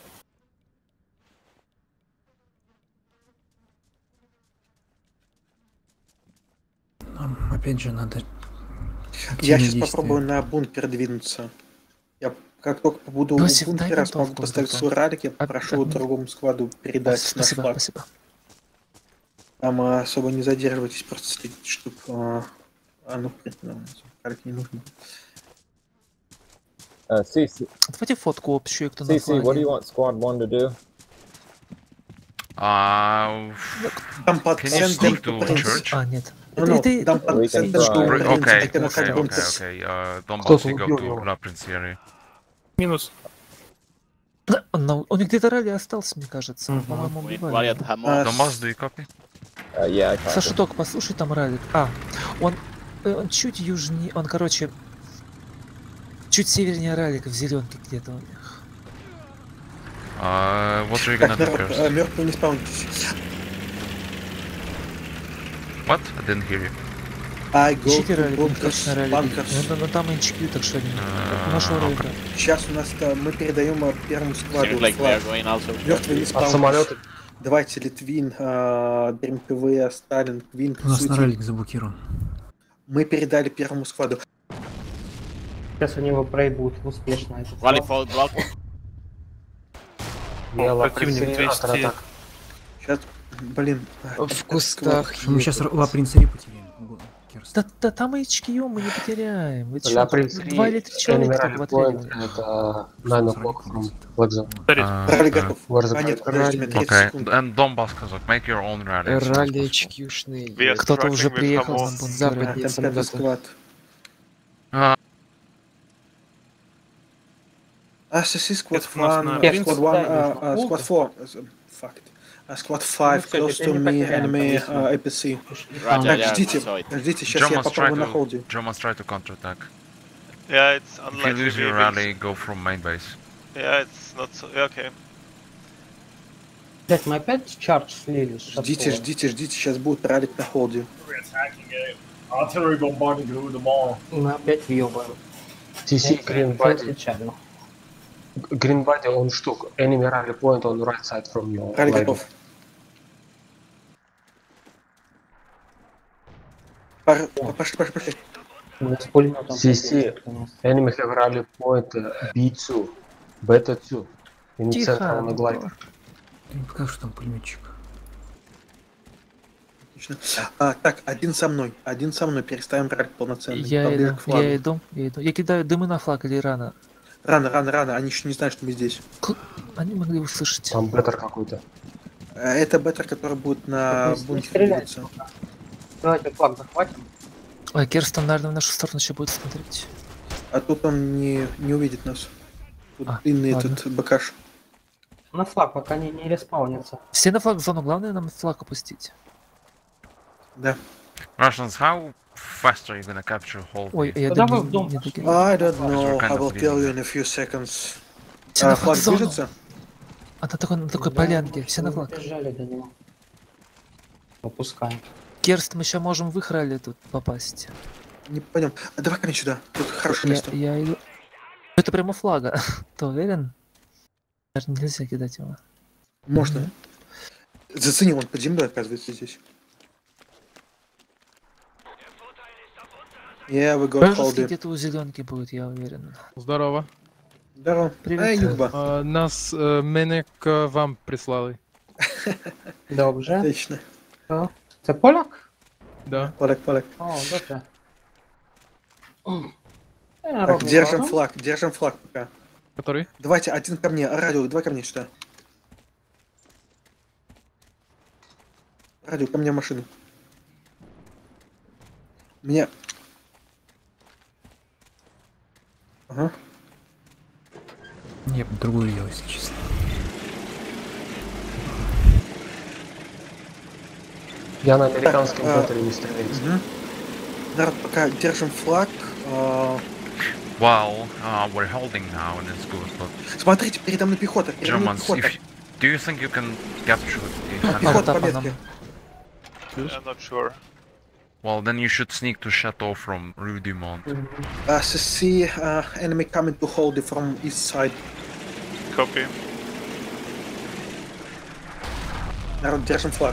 Нам опять же надо... Я активные сейчас действия. попробую на бункер двинуться. Я как только побуду Иосиф, у дай бункера, смогу винтовку поставить вот свой эту. ралик, я А- попрошу а- другому складу передать наш Спасибо, флаг. спасибо. Там а, особо не задерживайтесь, просто следите, чтобы... А, а, ну, в принципе, нам ралик не нужен. Uh, C C. Давайте фотку общую, кто на C C, what do флаге. you want Squad One to do? Uh, Там под can you sneak to church? А, нет. Ну, Это- ну, это- там под We can центр, try. что Okay, принцип, okay, так и на okay, самом деле. okay. Uh, Donbass, Кто-то you go убил to его. La Prince area. Минус. Да, он, на- у них где-то ралли остался, мне кажется. По-моему, убивали. А, Donbass, do you copy? Uh, yeah, I copy. Саша, только послушай, там ралик. А, он, э, он чуть южнее, он, короче, чуть севернее ралика, в зеленке где-то у них. Uh, what are you gonna Так, do народ, first? мертвый не спаунитесь. What? I didn't hear you. I go Ищите to ралик, у них bunkers, точно ралик. bunkers. Ну, ну, там эйч кью, так что они... А, Нашего ралика. Сейчас у нас э, мы передаем э, первому складу Seems like we are флаг. going also. Мертвый не От спаунитесь. самолета. Давайте Литвин, э, ДРМПВ, Сталин, Квин, У нас Сути. на ралик заблокирован. Мы передали первому складу. Сейчас они его проебут успешно. этот Rally флаг. forward block. Я ла Противник Принц двести. атак. Сейчас, блин. э, В кустах. Мы сейчас Ла Принцари потеряем. Керст. Да, да там эйч кью мы не потеряем. Вы Ла чё, Принц два или три человека Enemy только в Rally отряде. Point, это nine o'clock from Black Zone. Uh, Ралли uh, готов. Where's the А нет, point? подождите, мне тридцать Okay, секунд. and Donbass, Kazakh, make your own rally. as soon as Ралли possible. эйч кью-шные. We are Кто-то уже struggling with приехал Hamas. на бункер. Западнее Там пятый самолета. склад. Uh, А, соси склад Это у нас на one, Принц. squad one, Да, uh, uh, нужно squad four, uh, fuck it. Uh, squad five, Ну, close всё, to теперь не me, потеряем, enemy конечно. uh, эй пи си. Roger, Так, yeah, ждите, I saw it. ждите, сейчас я Germans try попробую на to холде. Germans try to counterattack. Yeah, it's If you unlikely. lose we your will- rally, go from main base. Yeah, it's not so. Yeah, okay. Блять, мы опять чардж слили. что Ждите, такое? ждите, ждите, сейчас будет ралик на холде. We're attacking it. Artillery bombarding through the mall. Мы опять въебаем. Ти Си Green Body. Печально. Green Body, он штук. Enemy Rally Point on right side from your Ралли line. готов. Пар- Пошли, пошли, пошли. Мы с пулеметом. Си Си, enemy have rally point би два, Beta два. In Тихо. center on the glide. Я не покажу, что там пулеметчик. Отлично. А, так, один со мной, один со мной, переставим ралик полноценный. Я Поближе иду, к флагу. я иду, я иду. Я кидаю дымы на флаг или рано. Рано, рано, рано, они еще не знают, что мы здесь. К- Они могли услышать. Там беттер какой-то. Э, Это беттер, который будет на Так, не бункере стреляй. двигаться. Давайте флаг захватим. А Керстон, наверное, в нашу сторону еще будет смотреть. А тут он не, не увидит нас. Тут А, длинный ладно. этот бакаш. На флаг, пока не, не респаунится. Все на флаг зону, главное нам флаг опустить. Да. Russians, how fast are you gonna capture whole? Ой, я Куда думаю, вы в дом не пошли? докинул. I don't know, kind I of will tell you leading. in a few seconds. Все на А, флаг флаг зону. движется? А на такой, на такой Да, полянке, мы все на флаг. Бежали до него. Опускаем. Керст, мы еще можем в их ралли тут попасть. Не пойдем. А давай ко мне сюда. Тут хорошее Я, место. я иду. Это прямо флага. Ты уверен? Даже нельзя кидать его. Можно. Зацени, он под землей, оказывается, здесь. Yeah, we got Вражеский hold it. где-то у зеленки будет, я уверен. Здорово. Здорово. Привет. Ей, Югба. А, нас е, мене к вам прислали. Добре. Отлично. Що? Це поляк? Да. Поляк, поляк. О, добре. Я Так, роблю держим базу. флаг, держим флаг пока. Который? Давайте, один ко мне, радио, давай ко мне сюда. Радио, ко мне в машину. Мне... Ага. Я бы другую делал, если честно. Я на американском Так, а, беттере не стреляю. Мгм. Народ, пока держим флаг. а, Well, uh, we're holding now and it's good, but Смотрите, передо мной пехота, передо мной Germans, пехота. if do you think you can capture the Пехота Артапа по нам. ветке. I'm not sure. Well, then you should sneak to Chateau from Rue du Monde. Uh, see uh, enemy coming to hold it from east side. Copy. Народ, держим флаг.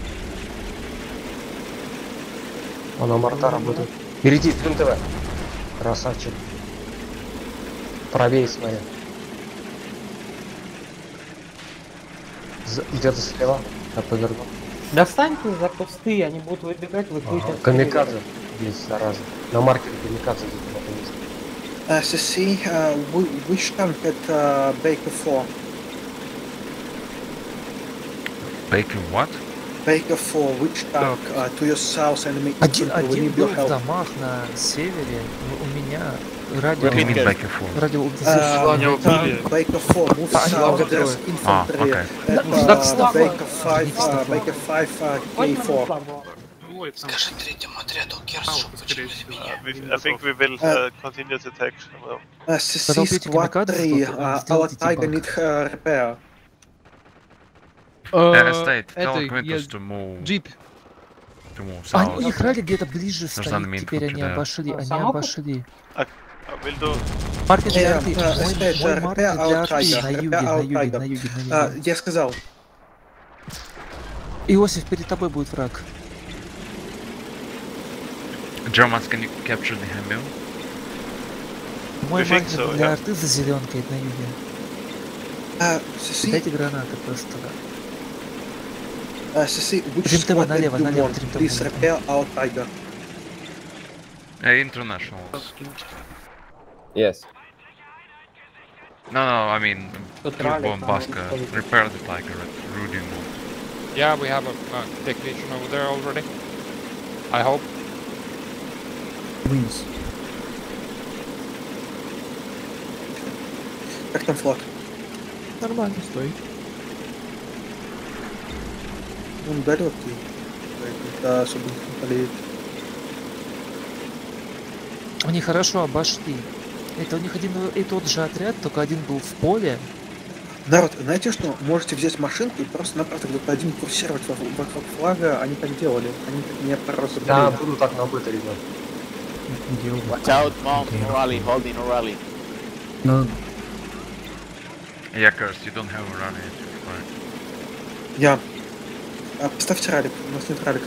Она морта работает. Впереди, Твин ТВ. Красавчик. Правее смотри. З- Где-то слева. Я поверну. Достаньте за кусты, они будут выбегать, вы Ага. будете... Камикадзе. Здесь, зараза. На маркере камикадзе где-то на этом месте. Uh, C C, uh, which tank at uh, Baker four? Baker what? Baker four, which tank uh, to your south enemy? Один, we один need был your в help. домах на севере, у меня радио... Repeat Baker four. Радио... Uh, tank Baker four, move south, there's Ah, infantry. okay. At, uh, Baker five, uh, Baker five, uh, K four. Скажи третьему отряду Керс, чтобы починили меня. I think we will uh, continue to take well. Uh, C C Squad three, uh, our Tiger need uh, repair. Uh, Estate, tell Quintus to move. Джип. To move Они south. у них ралли где-то ближе There's стоит, enemy теперь они infantry there. обошли, они Самого? обошли. I will do. Маркер для Yeah, арты, uh, мой, Estate, мой uh, маркер repair для our арты Tiger, на repair юге, на our юге, Tiger. на юге, на Uh, юге. я сказал. Иосиф, перед тобой будет враг. Germans, can you capture the Hemil? Мой You think маркер so, для yeah? арты за зеленкой на юге. Uh, C C, Дайте гранаты просто туда. uh, C C, which Dream Team squad налево, do you налево, want? Dream Team Please налево. repair our Tiger. Uh, internationals. Yes. No, no, I mean, Тут Turbo ралли, and там Baska, будет. repair the Tiger at Rudin. Yeah, we have a, a technician over there already. I hope. Вынес. Как там флаг? Нормально стоит. Он далекий. Да, особо не болеет. Они хорошо обошли. Это у них один и тот же отряд, только один был в поле. Народ, знаете что? Можете взять машинку и просто-напросто где-то один курсировать вокруг вокруг флага. Они так делали. Они так не просто Да, были. буду так на быта, ребят. Watch out, mom, no rally, holding no rally. Ну, Yeah, Curse, you don't have a run yet. Right. Я. А, поставьте ралик. У нас нет ралика.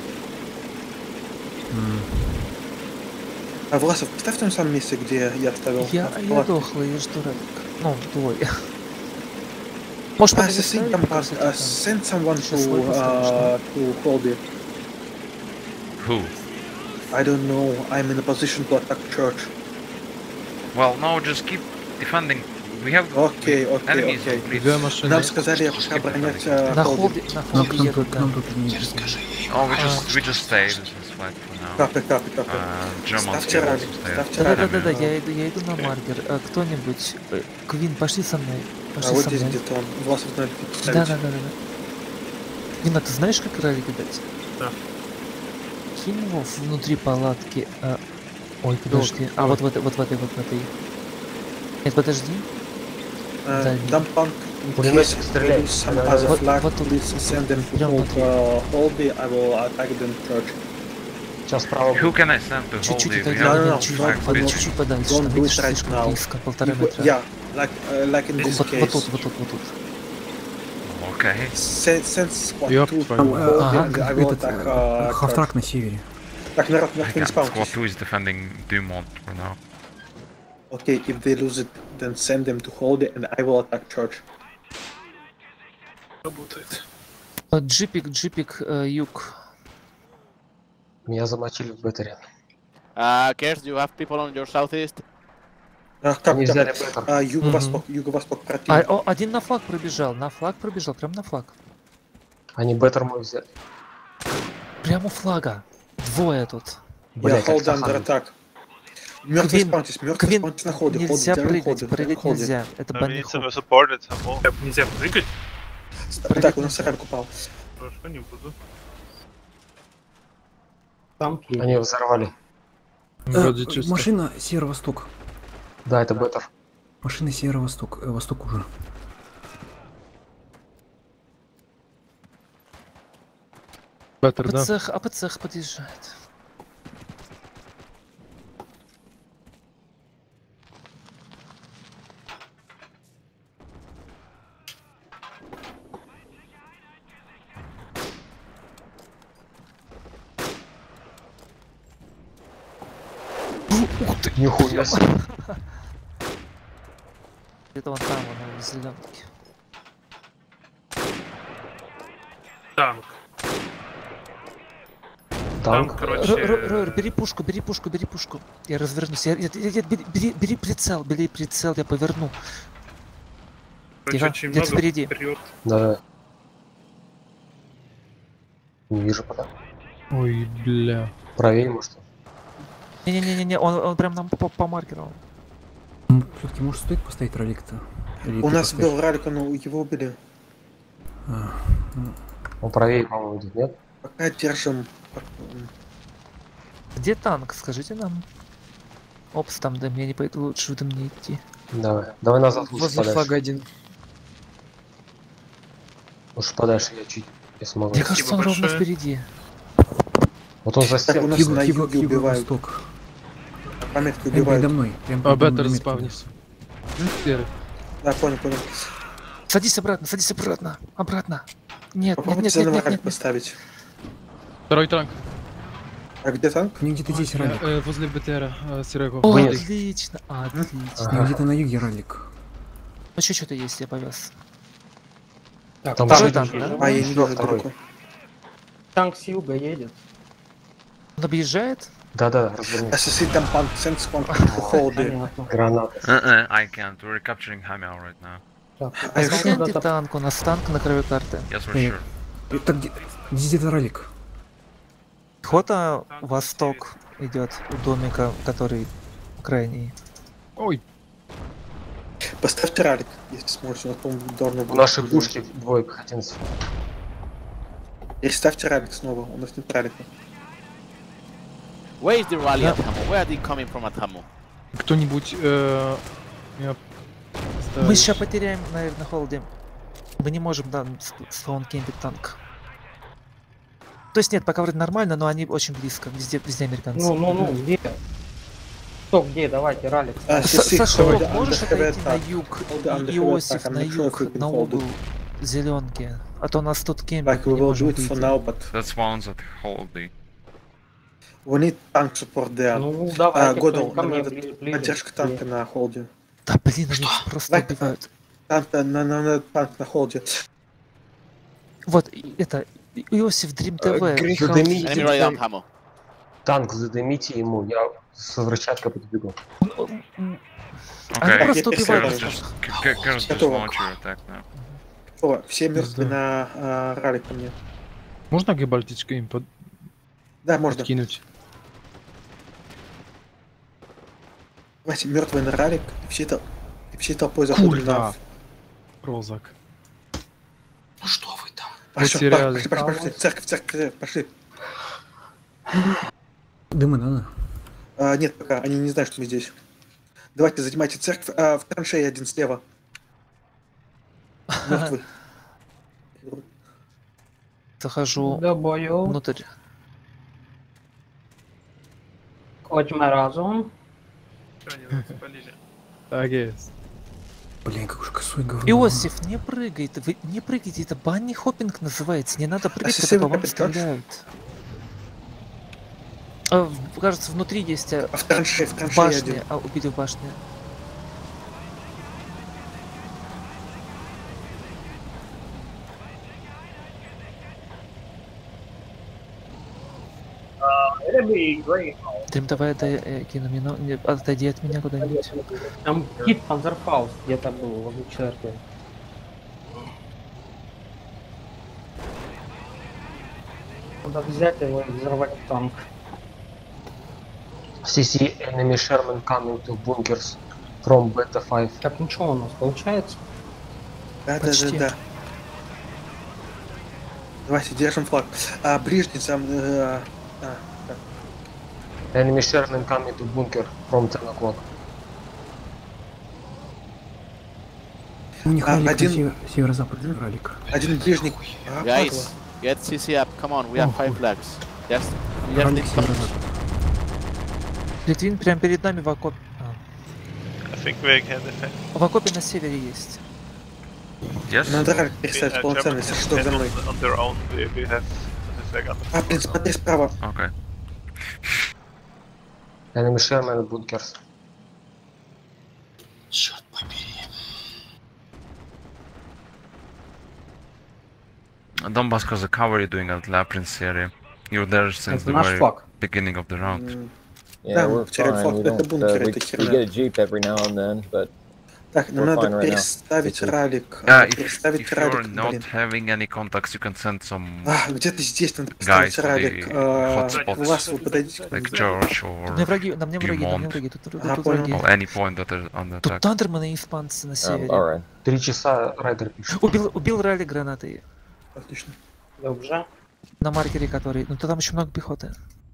А Власов, поставь в том самом месте, где я оставил. Я, а, я флаг. дохлый, я жду ралик. Ну, двое. Может, А, подойти send, ралик, some, просто uh, там. send someone Сейчас to, свой uh, to hold it. Who? I don't know. I'm in a position to attack church. Well, no, just keep defending. We have Окей, окей, enemies окей. on Две Blitz. машины. Нам сказали пока оборонять э, На холдинг. холде, на нам, холде нам едут, тут, да. нам тут не Керс, скажи ей. Oh, we just we just stay. This is fine for now. Капы, капы, капы. Uh, Germans Ставьте can ралик, also stay. ставьте Да-да-да, ралик. я иду, я иду на маркер. А, кто-нибудь, э, Квин, пошли со мной. А Пошли вот со здесь мной. где-то он. Власов знает, как Да, ставить. да, да, да. Квин, а ты знаешь, как ралик дать? Да. Кинь его внутри палатки. а, Ой, подожди. А вот в этой, вот в этой, вот в этой. Нет, подожди. Э, Да, Дам панк. Пулеметчик стреляет. Some Да-да-да. other Вот- flag, вот тут. please send them to Прям hold внутри. uh, Holdy. I will attack them church. Сейчас справа Who будет. can I send to hold Чуть-чуть it? We отойди, No, no, have no, нет, чуть, flag, flag под- please. чуть-чуть подальше. Don't Там do видишь, it right слишком now. близко, полтора You- метра. Yeah, like, uh, like in this Вот, вот case. тут, вот тут, вот тут. Okay. Send, send squad Ёб to твою мать. Holdy Ага. and I will Этот, attack uh, church. Хавтрак на севере. Так, народ, I народ, не can't. Squad спаунтесь. two is defending Dumont for now. Okay, if they lose it, then send them to Holdy and I will attack church. Работает. А, Джипик, джипик, э, юг. Меня замочили в беттере. Uh, Kerс, you have people on your southeast? А, как, Они как? взяли беттер. А, юго-восток, юго-восток А, противник. о, один на флаг пробежал, на флаг пробежал, прям на флаг. Они беттер мой взяли. Прямо у флага. Двое тут. Я Блять, hold under attack. Мертвый Квин- спаунтись, мертвый Квин, спаунтись на ходе. нельзя Ходе, прыгать, ходе, прыгать ходе. нельзя. Это We банный need to хоп. support it some more. Нельзя прыгать? Так, у нас ралик упал. Хорошо, не буду. Танки. Они взорвали. Вроде Э, чисто. машина северо-восток. Да, это беттер. Машина северо-восток. Э, восток уже. Беттер, да? АПЦ, АПЦ подъезжает. Ух ты! Нихуя себе. Это вон там, вон, в зеленке. Танк. Танк, короче... Ройер, бери пушку, бери пушку, бери пушку. Я развернусь. Я, я, я, бери, бери, бери прицел, бери прицел, я поверну. Тихо, где-то впереди. Да. Не вижу пока. Ой, бля. Правее, может. Не-не-не-не, он, он прям нам по, по маркеру. Все-таки может стоит поставить ролик-то? У нас был ролик, но его убили. А, ну. Он правее, по-моему, идет, нет? Пока держим. Где танк, скажите нам? Опс, там до меня не пойду, лучше до меня идти. Давай, давай назад. Возле флага один. Лучше подальше, я чуть не смогу. Мне кажется, он ровно впереди. Вот он за стену. У нас на юге убивают. Пометки убивают. Передо мной. А, беттер спавнится. Серый. Да, понял, понял. Садись обратно, садись обратно. Обратно. Нет, нет, Попробуйте нет, нет, нет, на нет. поставить. Второй танк. А где танк? Не где-то здесь ролик. Э, возле БТРа, э, Серего. О, отлично, отлично. Ага. Где-то на юге ролик. Ну еще что-то есть, я повез. Так, Там второй танк, танк, да? А, я не вижу второй. далеко. Танк с юга едет. Он объезжает? Да-да, А развернись. если там панк, сенс панк, холды. Граната. Uh-uh, I can't. We're capturing Hamel right now. А я Гляньте танк, у нас танк на краю карты. Yes, we're sure. Это где? Где-то ролик. Пехота восток идет у домика, который крайний. Ой. Поставьте ралик, если сможете, на том должно У быть. нашей пушки двое пехотинцев. Переставьте ралик снова, у нас нет ралика. Where is the rally at Hamo? Where are they coming from at Hamo? Кто-нибудь... Э, меня Мы сейчас потеряем, наверное, на холде. Мы не можем, да, стоункемпить танк. То есть нет, пока вроде нормально, но они очень близко, везде, везде американцы. Ну, ну, ну, где? Кто где? Давайте, ралик. А, Саша, можешь отойти на юг, и Иосиф на юг, на угол зеленки? А то нас тут кемпят, мы не можем выйти. That's ones at Holdy. We need tank support there. Ну, давайте, Годал, ко мне надо бли- ближе. поддержка танка на холде. Да блин, они их просто Давай, убивают. Танк на, на, на, на- танк на холде. Вот, и- это, И- Иосиф Дрим ТВ. Задымите Enemy rally at Hamo. танк, задымите ему, я с взрывчаткой подбегу. Они Okay, просто Curse убивают. just, Curse just Готово. launch your attack now. О, все мертвые на а, ралик ко мне. Можно габальтичкой им под... Да, можно. подкинуть? Давайте мертвые на ралик, и все, тол- и все толпой заходим Курва. на... Прозак. Ну что вы там? Пошли, Потеряли. пошли, пошли, пошли, церковь, церковь, пошли. Дымы надо. А, нет, пока, они не знают, что мы здесь. Давайте занимайте церковь, а, в траншее один слева. Мертвый. Захожу До бою. внутрь. Ходьме разом. Так есть. Блин, как уж косой говно. Иосиф, не прыгайте, вы не прыгайте, это банни хоппинг называется, не надо прыгать, если когда по вы вам капитан? стреляют. А, в- кажется, внутри есть а, А в траншее, в в траншее башне, один. а убили в башне. Enemy green. Дрим, давай отдай, э, кину мину, не, отойди от меня куда-нибудь. Там кит Панзерфауст где-то был возле церкви. Надо взять его и взорвать танк. си си enemy Sherman coming to bunkers from Beta five. Так, ничего у нас получается. Да, да, Почти. да, да. Давайте, держим флаг. А, ближний сам... э, а, так. Enemy Sherman coming to bunker from ten o'clock. У них А, ролик один- на север- северо-западный ролик. Один ближний. А, Guys, get C C up. Come on, we have five flags. Yes, we have Ролик this. северо-запад. Литвин прямо перед нами в окопе. А, I think we can defend. в окопе на севере есть. Yes? Надо ралик Uh, переставить полноценно, если что, за Germans мной. on, on their own, we, we have the flag under. А, блин, смотри справа. Okay. Enemy Sherman bunkers. Черт побери. Donbass, the cover you doing at Labyrinth area? You're there since Это the наш very флаг. beginning of the round. М, Yeah, Да, we're потеряли fine. флаг, We это don't. Uh, бункер, we, это we херня. get a jeep every now and then, but Так, нам we're надо fine right now. переставить If we- ралик. Yeah, а, if, Переставить if you're ралик, not блин. having any contacts, you can send some А, где-то здесь надо guys поставить to ралик. the А, hotspots, Влас, вы подойдите. like church На мне or враги, на мне враги, на мне Dumont, враги, тут, тут, Ага, тут понял. враги. or any point that is under Тут attack. Тандерманы и испанцы на Um, севере. all right. Три часа райдер пишет. Убил, убил ралли гранатой Отлично. Добре. на маркере, который... Ну, то там еще много пехоты.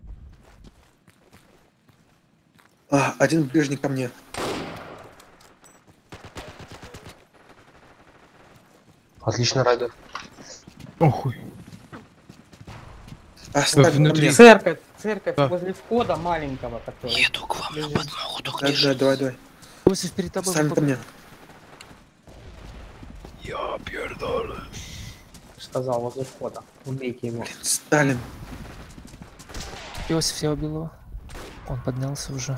А, один ближний ко мне. Отлично, райдер. Охуй. А, ставь ко внутри. мне. Церковь, церковь Да. возле входа маленького такого. Еду к вам на подмогу, только Да, не да, давай, давай. Иосиф, перед тобой... Ставим ко мне. Я пердоль. Сказал возле входа. Убейте его. Сталин. Иосиф, я убил его. Он поднялся уже.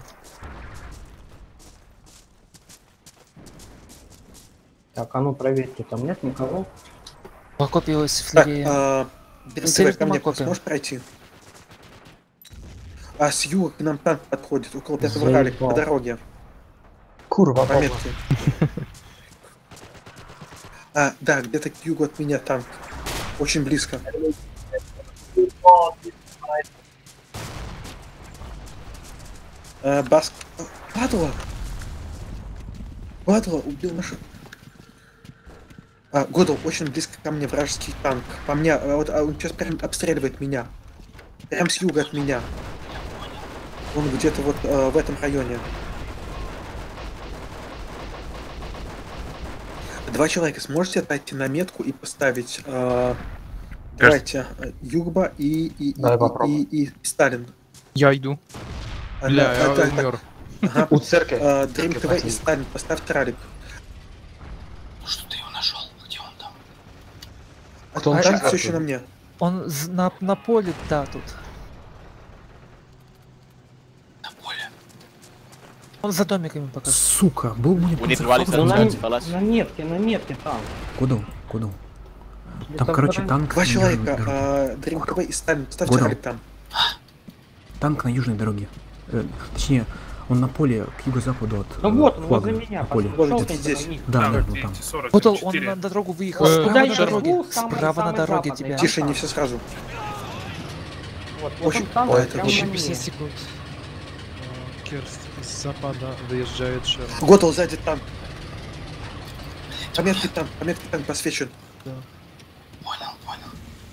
Так, а ну проверьте, там нет никого? В окопе Иосиф Так, левее. а, БТВ Северным ко мне окопе. сможешь пройти? А с юга к нам танк подходит, около пятого Заебал. ралика, по дороге. Курва, По метке. А, да, где-то к югу от меня танк. Очень близко. А, Баск... Падла! Падла убил нашу... А, Годл, очень близко ко мне вражеский танк. По мне, а, вот, а он сейчас прям обстреливает меня. Прям с юга от меня. Он где-то вот а, в этом районе. Два человека, сможете отойти на метку и поставить... а, давайте, а, Югба и, и, и, Давай и, попробуем. и, и Сталин. Я иду. А, Бля, да, я а, так, умер. Ага. У церкви. А, Дрим церкви ТВ и противник. Сталин, поставьте ралик. Ну что ты его нашел? Где он там? А Кто он танк четвертый? все еще на мне. Он з- на, на поле, да, тут. На поле. Он за домиками пока. что. Сука, был у меня We need to панцерфаust. rally Ну, на, some guns, fellas. на метке, на метке там. Куда? Куда? Там, Это короче, вдвоем. танк Два на южной человека, дороге. а, Дрим ТВ и Сталин, поставьте Годал. ралик там. Танк на южной дороге. Э, точнее, он на поле к юго-западу от Ну э, вот, он флага. возле меня. На поле. Пошел где-то ты здесь. на них. Да, да, Так, ну там. двести сорок Вот он, он четыре. на, на дорогу выехал. Э, Справа Куда на я дороге. живу? Самый- Справа на самый дороге западный, тебя. да? Тише, не все сразу. Вот, вот Очень- он там, Ой, это прямо очень на пятьдесят мне. секунд. Э, Керст с запада выезжает Шерон. Готов сзади танк. Пометки танк, пометки танк посвечен. Понял, понял.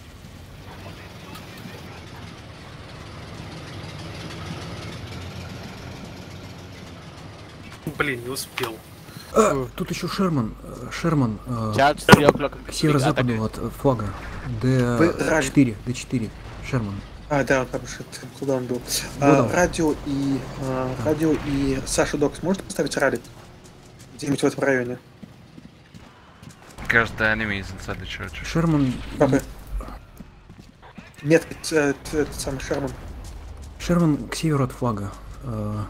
Блин, не успел. А, тут еще Шерман. э, Шерман. э, Charge three o'clock. к северо-западу от э, флага. Вы ралли. Д четыре. Д четыре. Шерман. А, да, там же, куда он был. Годал. А, радио и... а, радио и Саша Док, сможете поставить ралик? Где-нибудь в этом районе. Because the enemy is inside the church. Шерман. Папа. Метка, ц- ц- этот самый Шерман. Шерман к северу от флага. Э,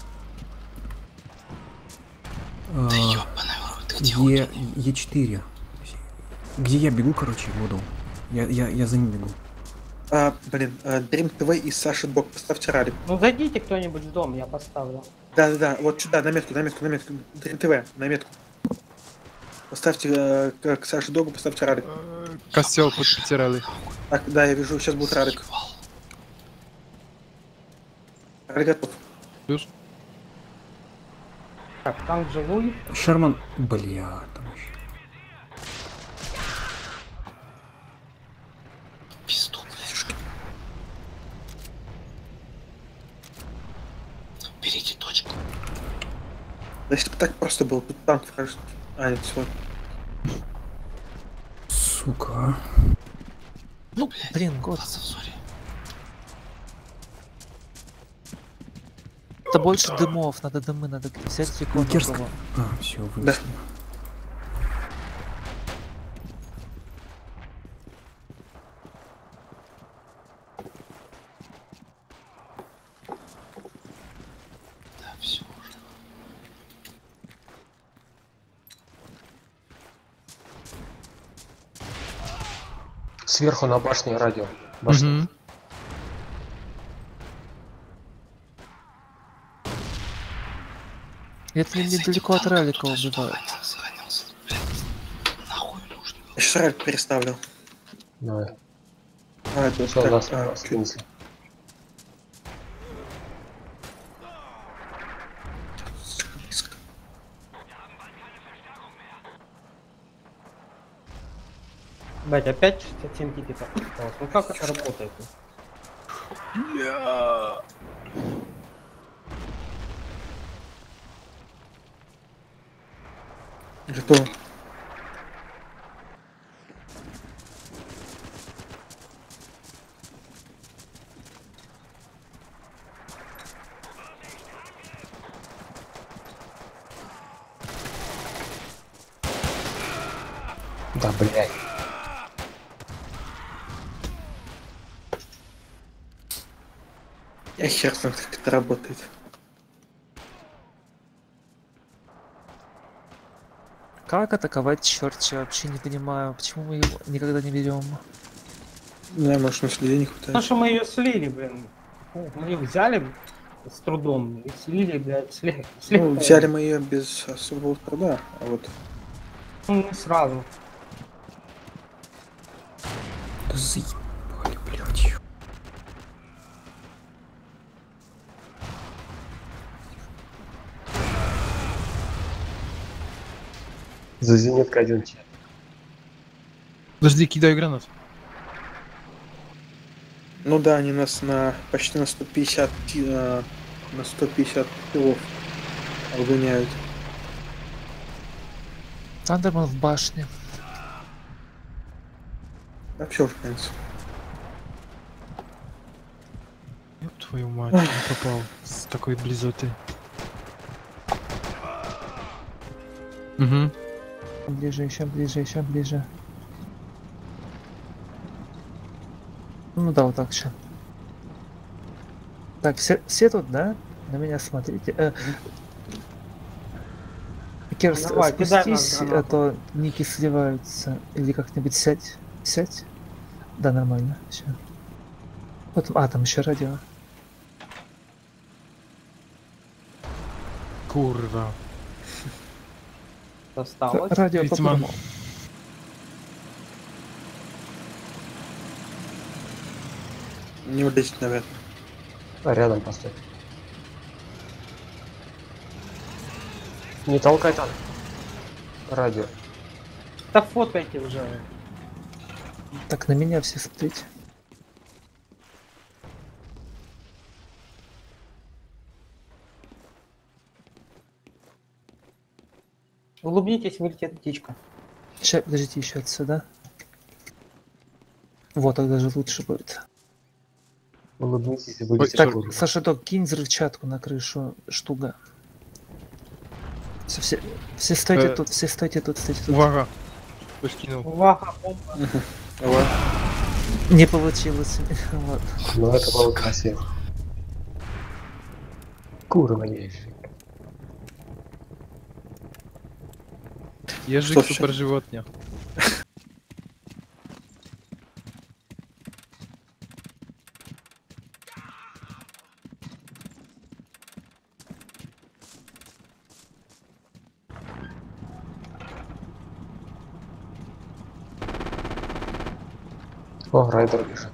э, Да ёбаный в рот, где он? Е, Е четыре. Где я бегу, короче, буду. Я, я, я за ним бегу. А, блин, а, Дрим ТВ и Саша Док, поставьте ралик. Ну зайдите кто-нибудь в дом, я поставлю. Да-да-да, вот сюда, на метку, на метку, на метку. Дрим ТВ, на метку. Поставьте э, к, к Саше Догу, поставьте ралик. Костел потеряли. Так, да, я вижу, сейчас будет ралик. Ралик готов. Плюс. Так, танк живой. Шерман. Бля, там еще. Пизду, блядь. Берите точку. Да если бы так просто было, тут танк вражеский. А, нет, свой. Сука. Ну, блин, год. Сори. Это больше дымов, надо дымы, надо взять фикон. Макерск. около. А, все, Да. вынесли. Да, все уже. Сверху на башне радио. Башня. Мгм. Это недалеко от ралика убивают. Я сейчас ралик переставлю. Давай. А, это Всё, так, нас а, скинься. Блять, опять шестьдесят семь тикетов осталось. Ну как это работает? Готово. Да, блядь. Я хер знает, как это работает. Как атаковать черт, я вообще не понимаю, почему мы его никогда не берем. Да, может, на следе не хватает. Потому что мы ее слили, блин. Мы ее взяли с трудом и слили, блядь, слегка. Ну, взяли мы ее без особого труда, а вот... Ну, не сразу. Да заебали, блядь. За зенитка один чек. Подожди, кидаю гранат. Ну да, они нас на почти на сто пятьдесят ти- на, на сто пятьдесят килов обгоняют. Тандерман в башне. Вообще в конце. Ёб твою мать, не попал с такой близоты. Угу. Ближе, еще ближе, еще ближе. Ну да, вот так еще. Так, все, все тут, да? На меня смотрите. Э, Керс, Давай, кидай нас спустись, а гранату. то ники сливаются. Или как-нибудь сядь. Сядь. Да, нормально. Все. Вот, а, там еще радио. Курва. Осталось. Радио по Вицман. курму. Не улетит, наверное. А рядом поставь. Не толкай там. Радио. Да фоткайте уже. Так, на меня все смотрите. Улыбнитесь, вылетит птичка. Сейчас, подождите, еще отсюда. Вот, так даже лучше будет. Улыбнитесь и будете Так, курва. Саша, Док, кинь взрывчатку на крышу штуга. Все, все, все стойте Э, тут, все стойте тут, стойте тут. Увага. Кто скинул? Увага, бомба. Не получилось. Вот. Ну это было красиво. Курва ешь. Ежик Что, супер животня. О, райдер бежит.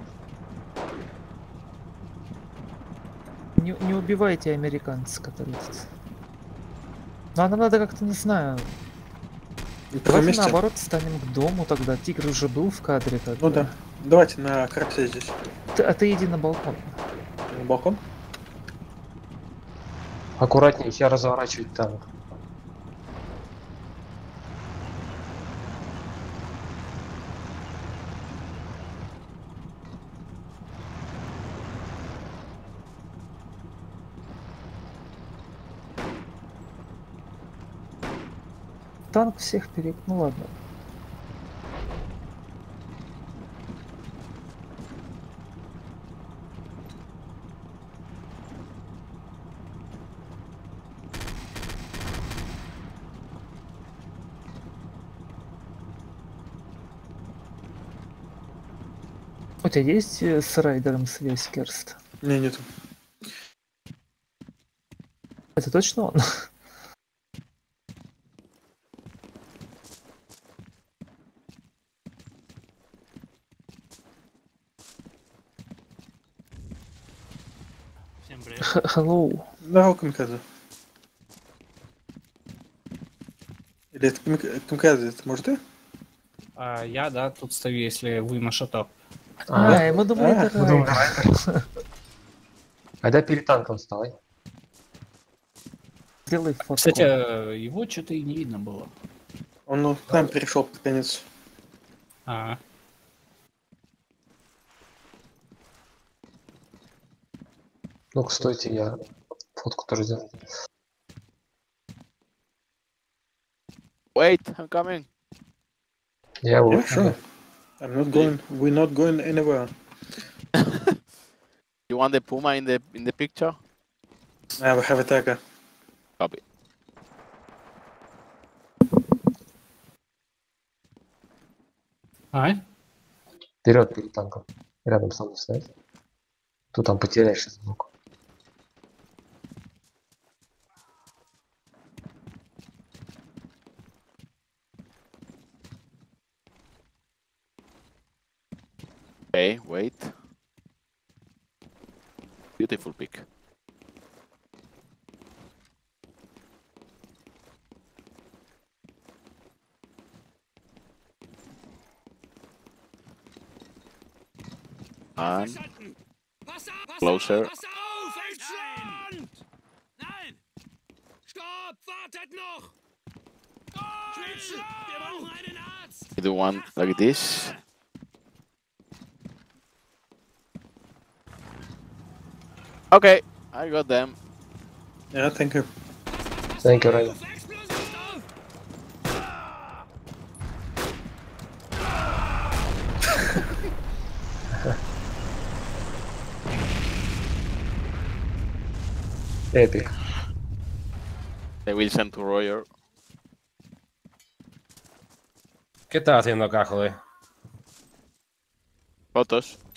Не, не убивайте американцев, которые тут. Ну, а нам надо как-то, не знаю. Давайте вместе? наоборот станем к дому тогда. Тигр уже был в кадре. Как Ну бы. да. Давайте на карте здесь. Ты, а ты иди на балкон. На балкон? Аккуратнее, я разворачивать танк. Танк всех перек... Ну ладно. У тебя есть э, с райдером связь, Керст? Не, нету. Это точно он? Hello. Здорово, Камикадзе. Или это камик- Камикадзе, это может ты? А, я, да, тут стою, если вы на шато. А, ему думали, А, это мы думали, Райдер. Когда перед танком вставай. Сделай фотку. Кстати, его что-то и не видно было. Он ну, к нам перешел под конец. А, Ну-ка, стойте, я фотку тоже сделаю. Wait, I'm coming. Я Yeah, вот. sure. I'm not going. We're not going anywhere. You want the Puma in the in the picture? I will have a tagger. Copy. а? Вперед перед танком. Рядом со мной стоять. Тут там потеряешь звук. Okay, wait. Beautiful pick. And closer. We do one like this. Okay, I got them. Yeah, thank you. Thank you, Райдер. Epic. They will send to Royer. ¿Qué estás haciendo, Cajole? Fotos.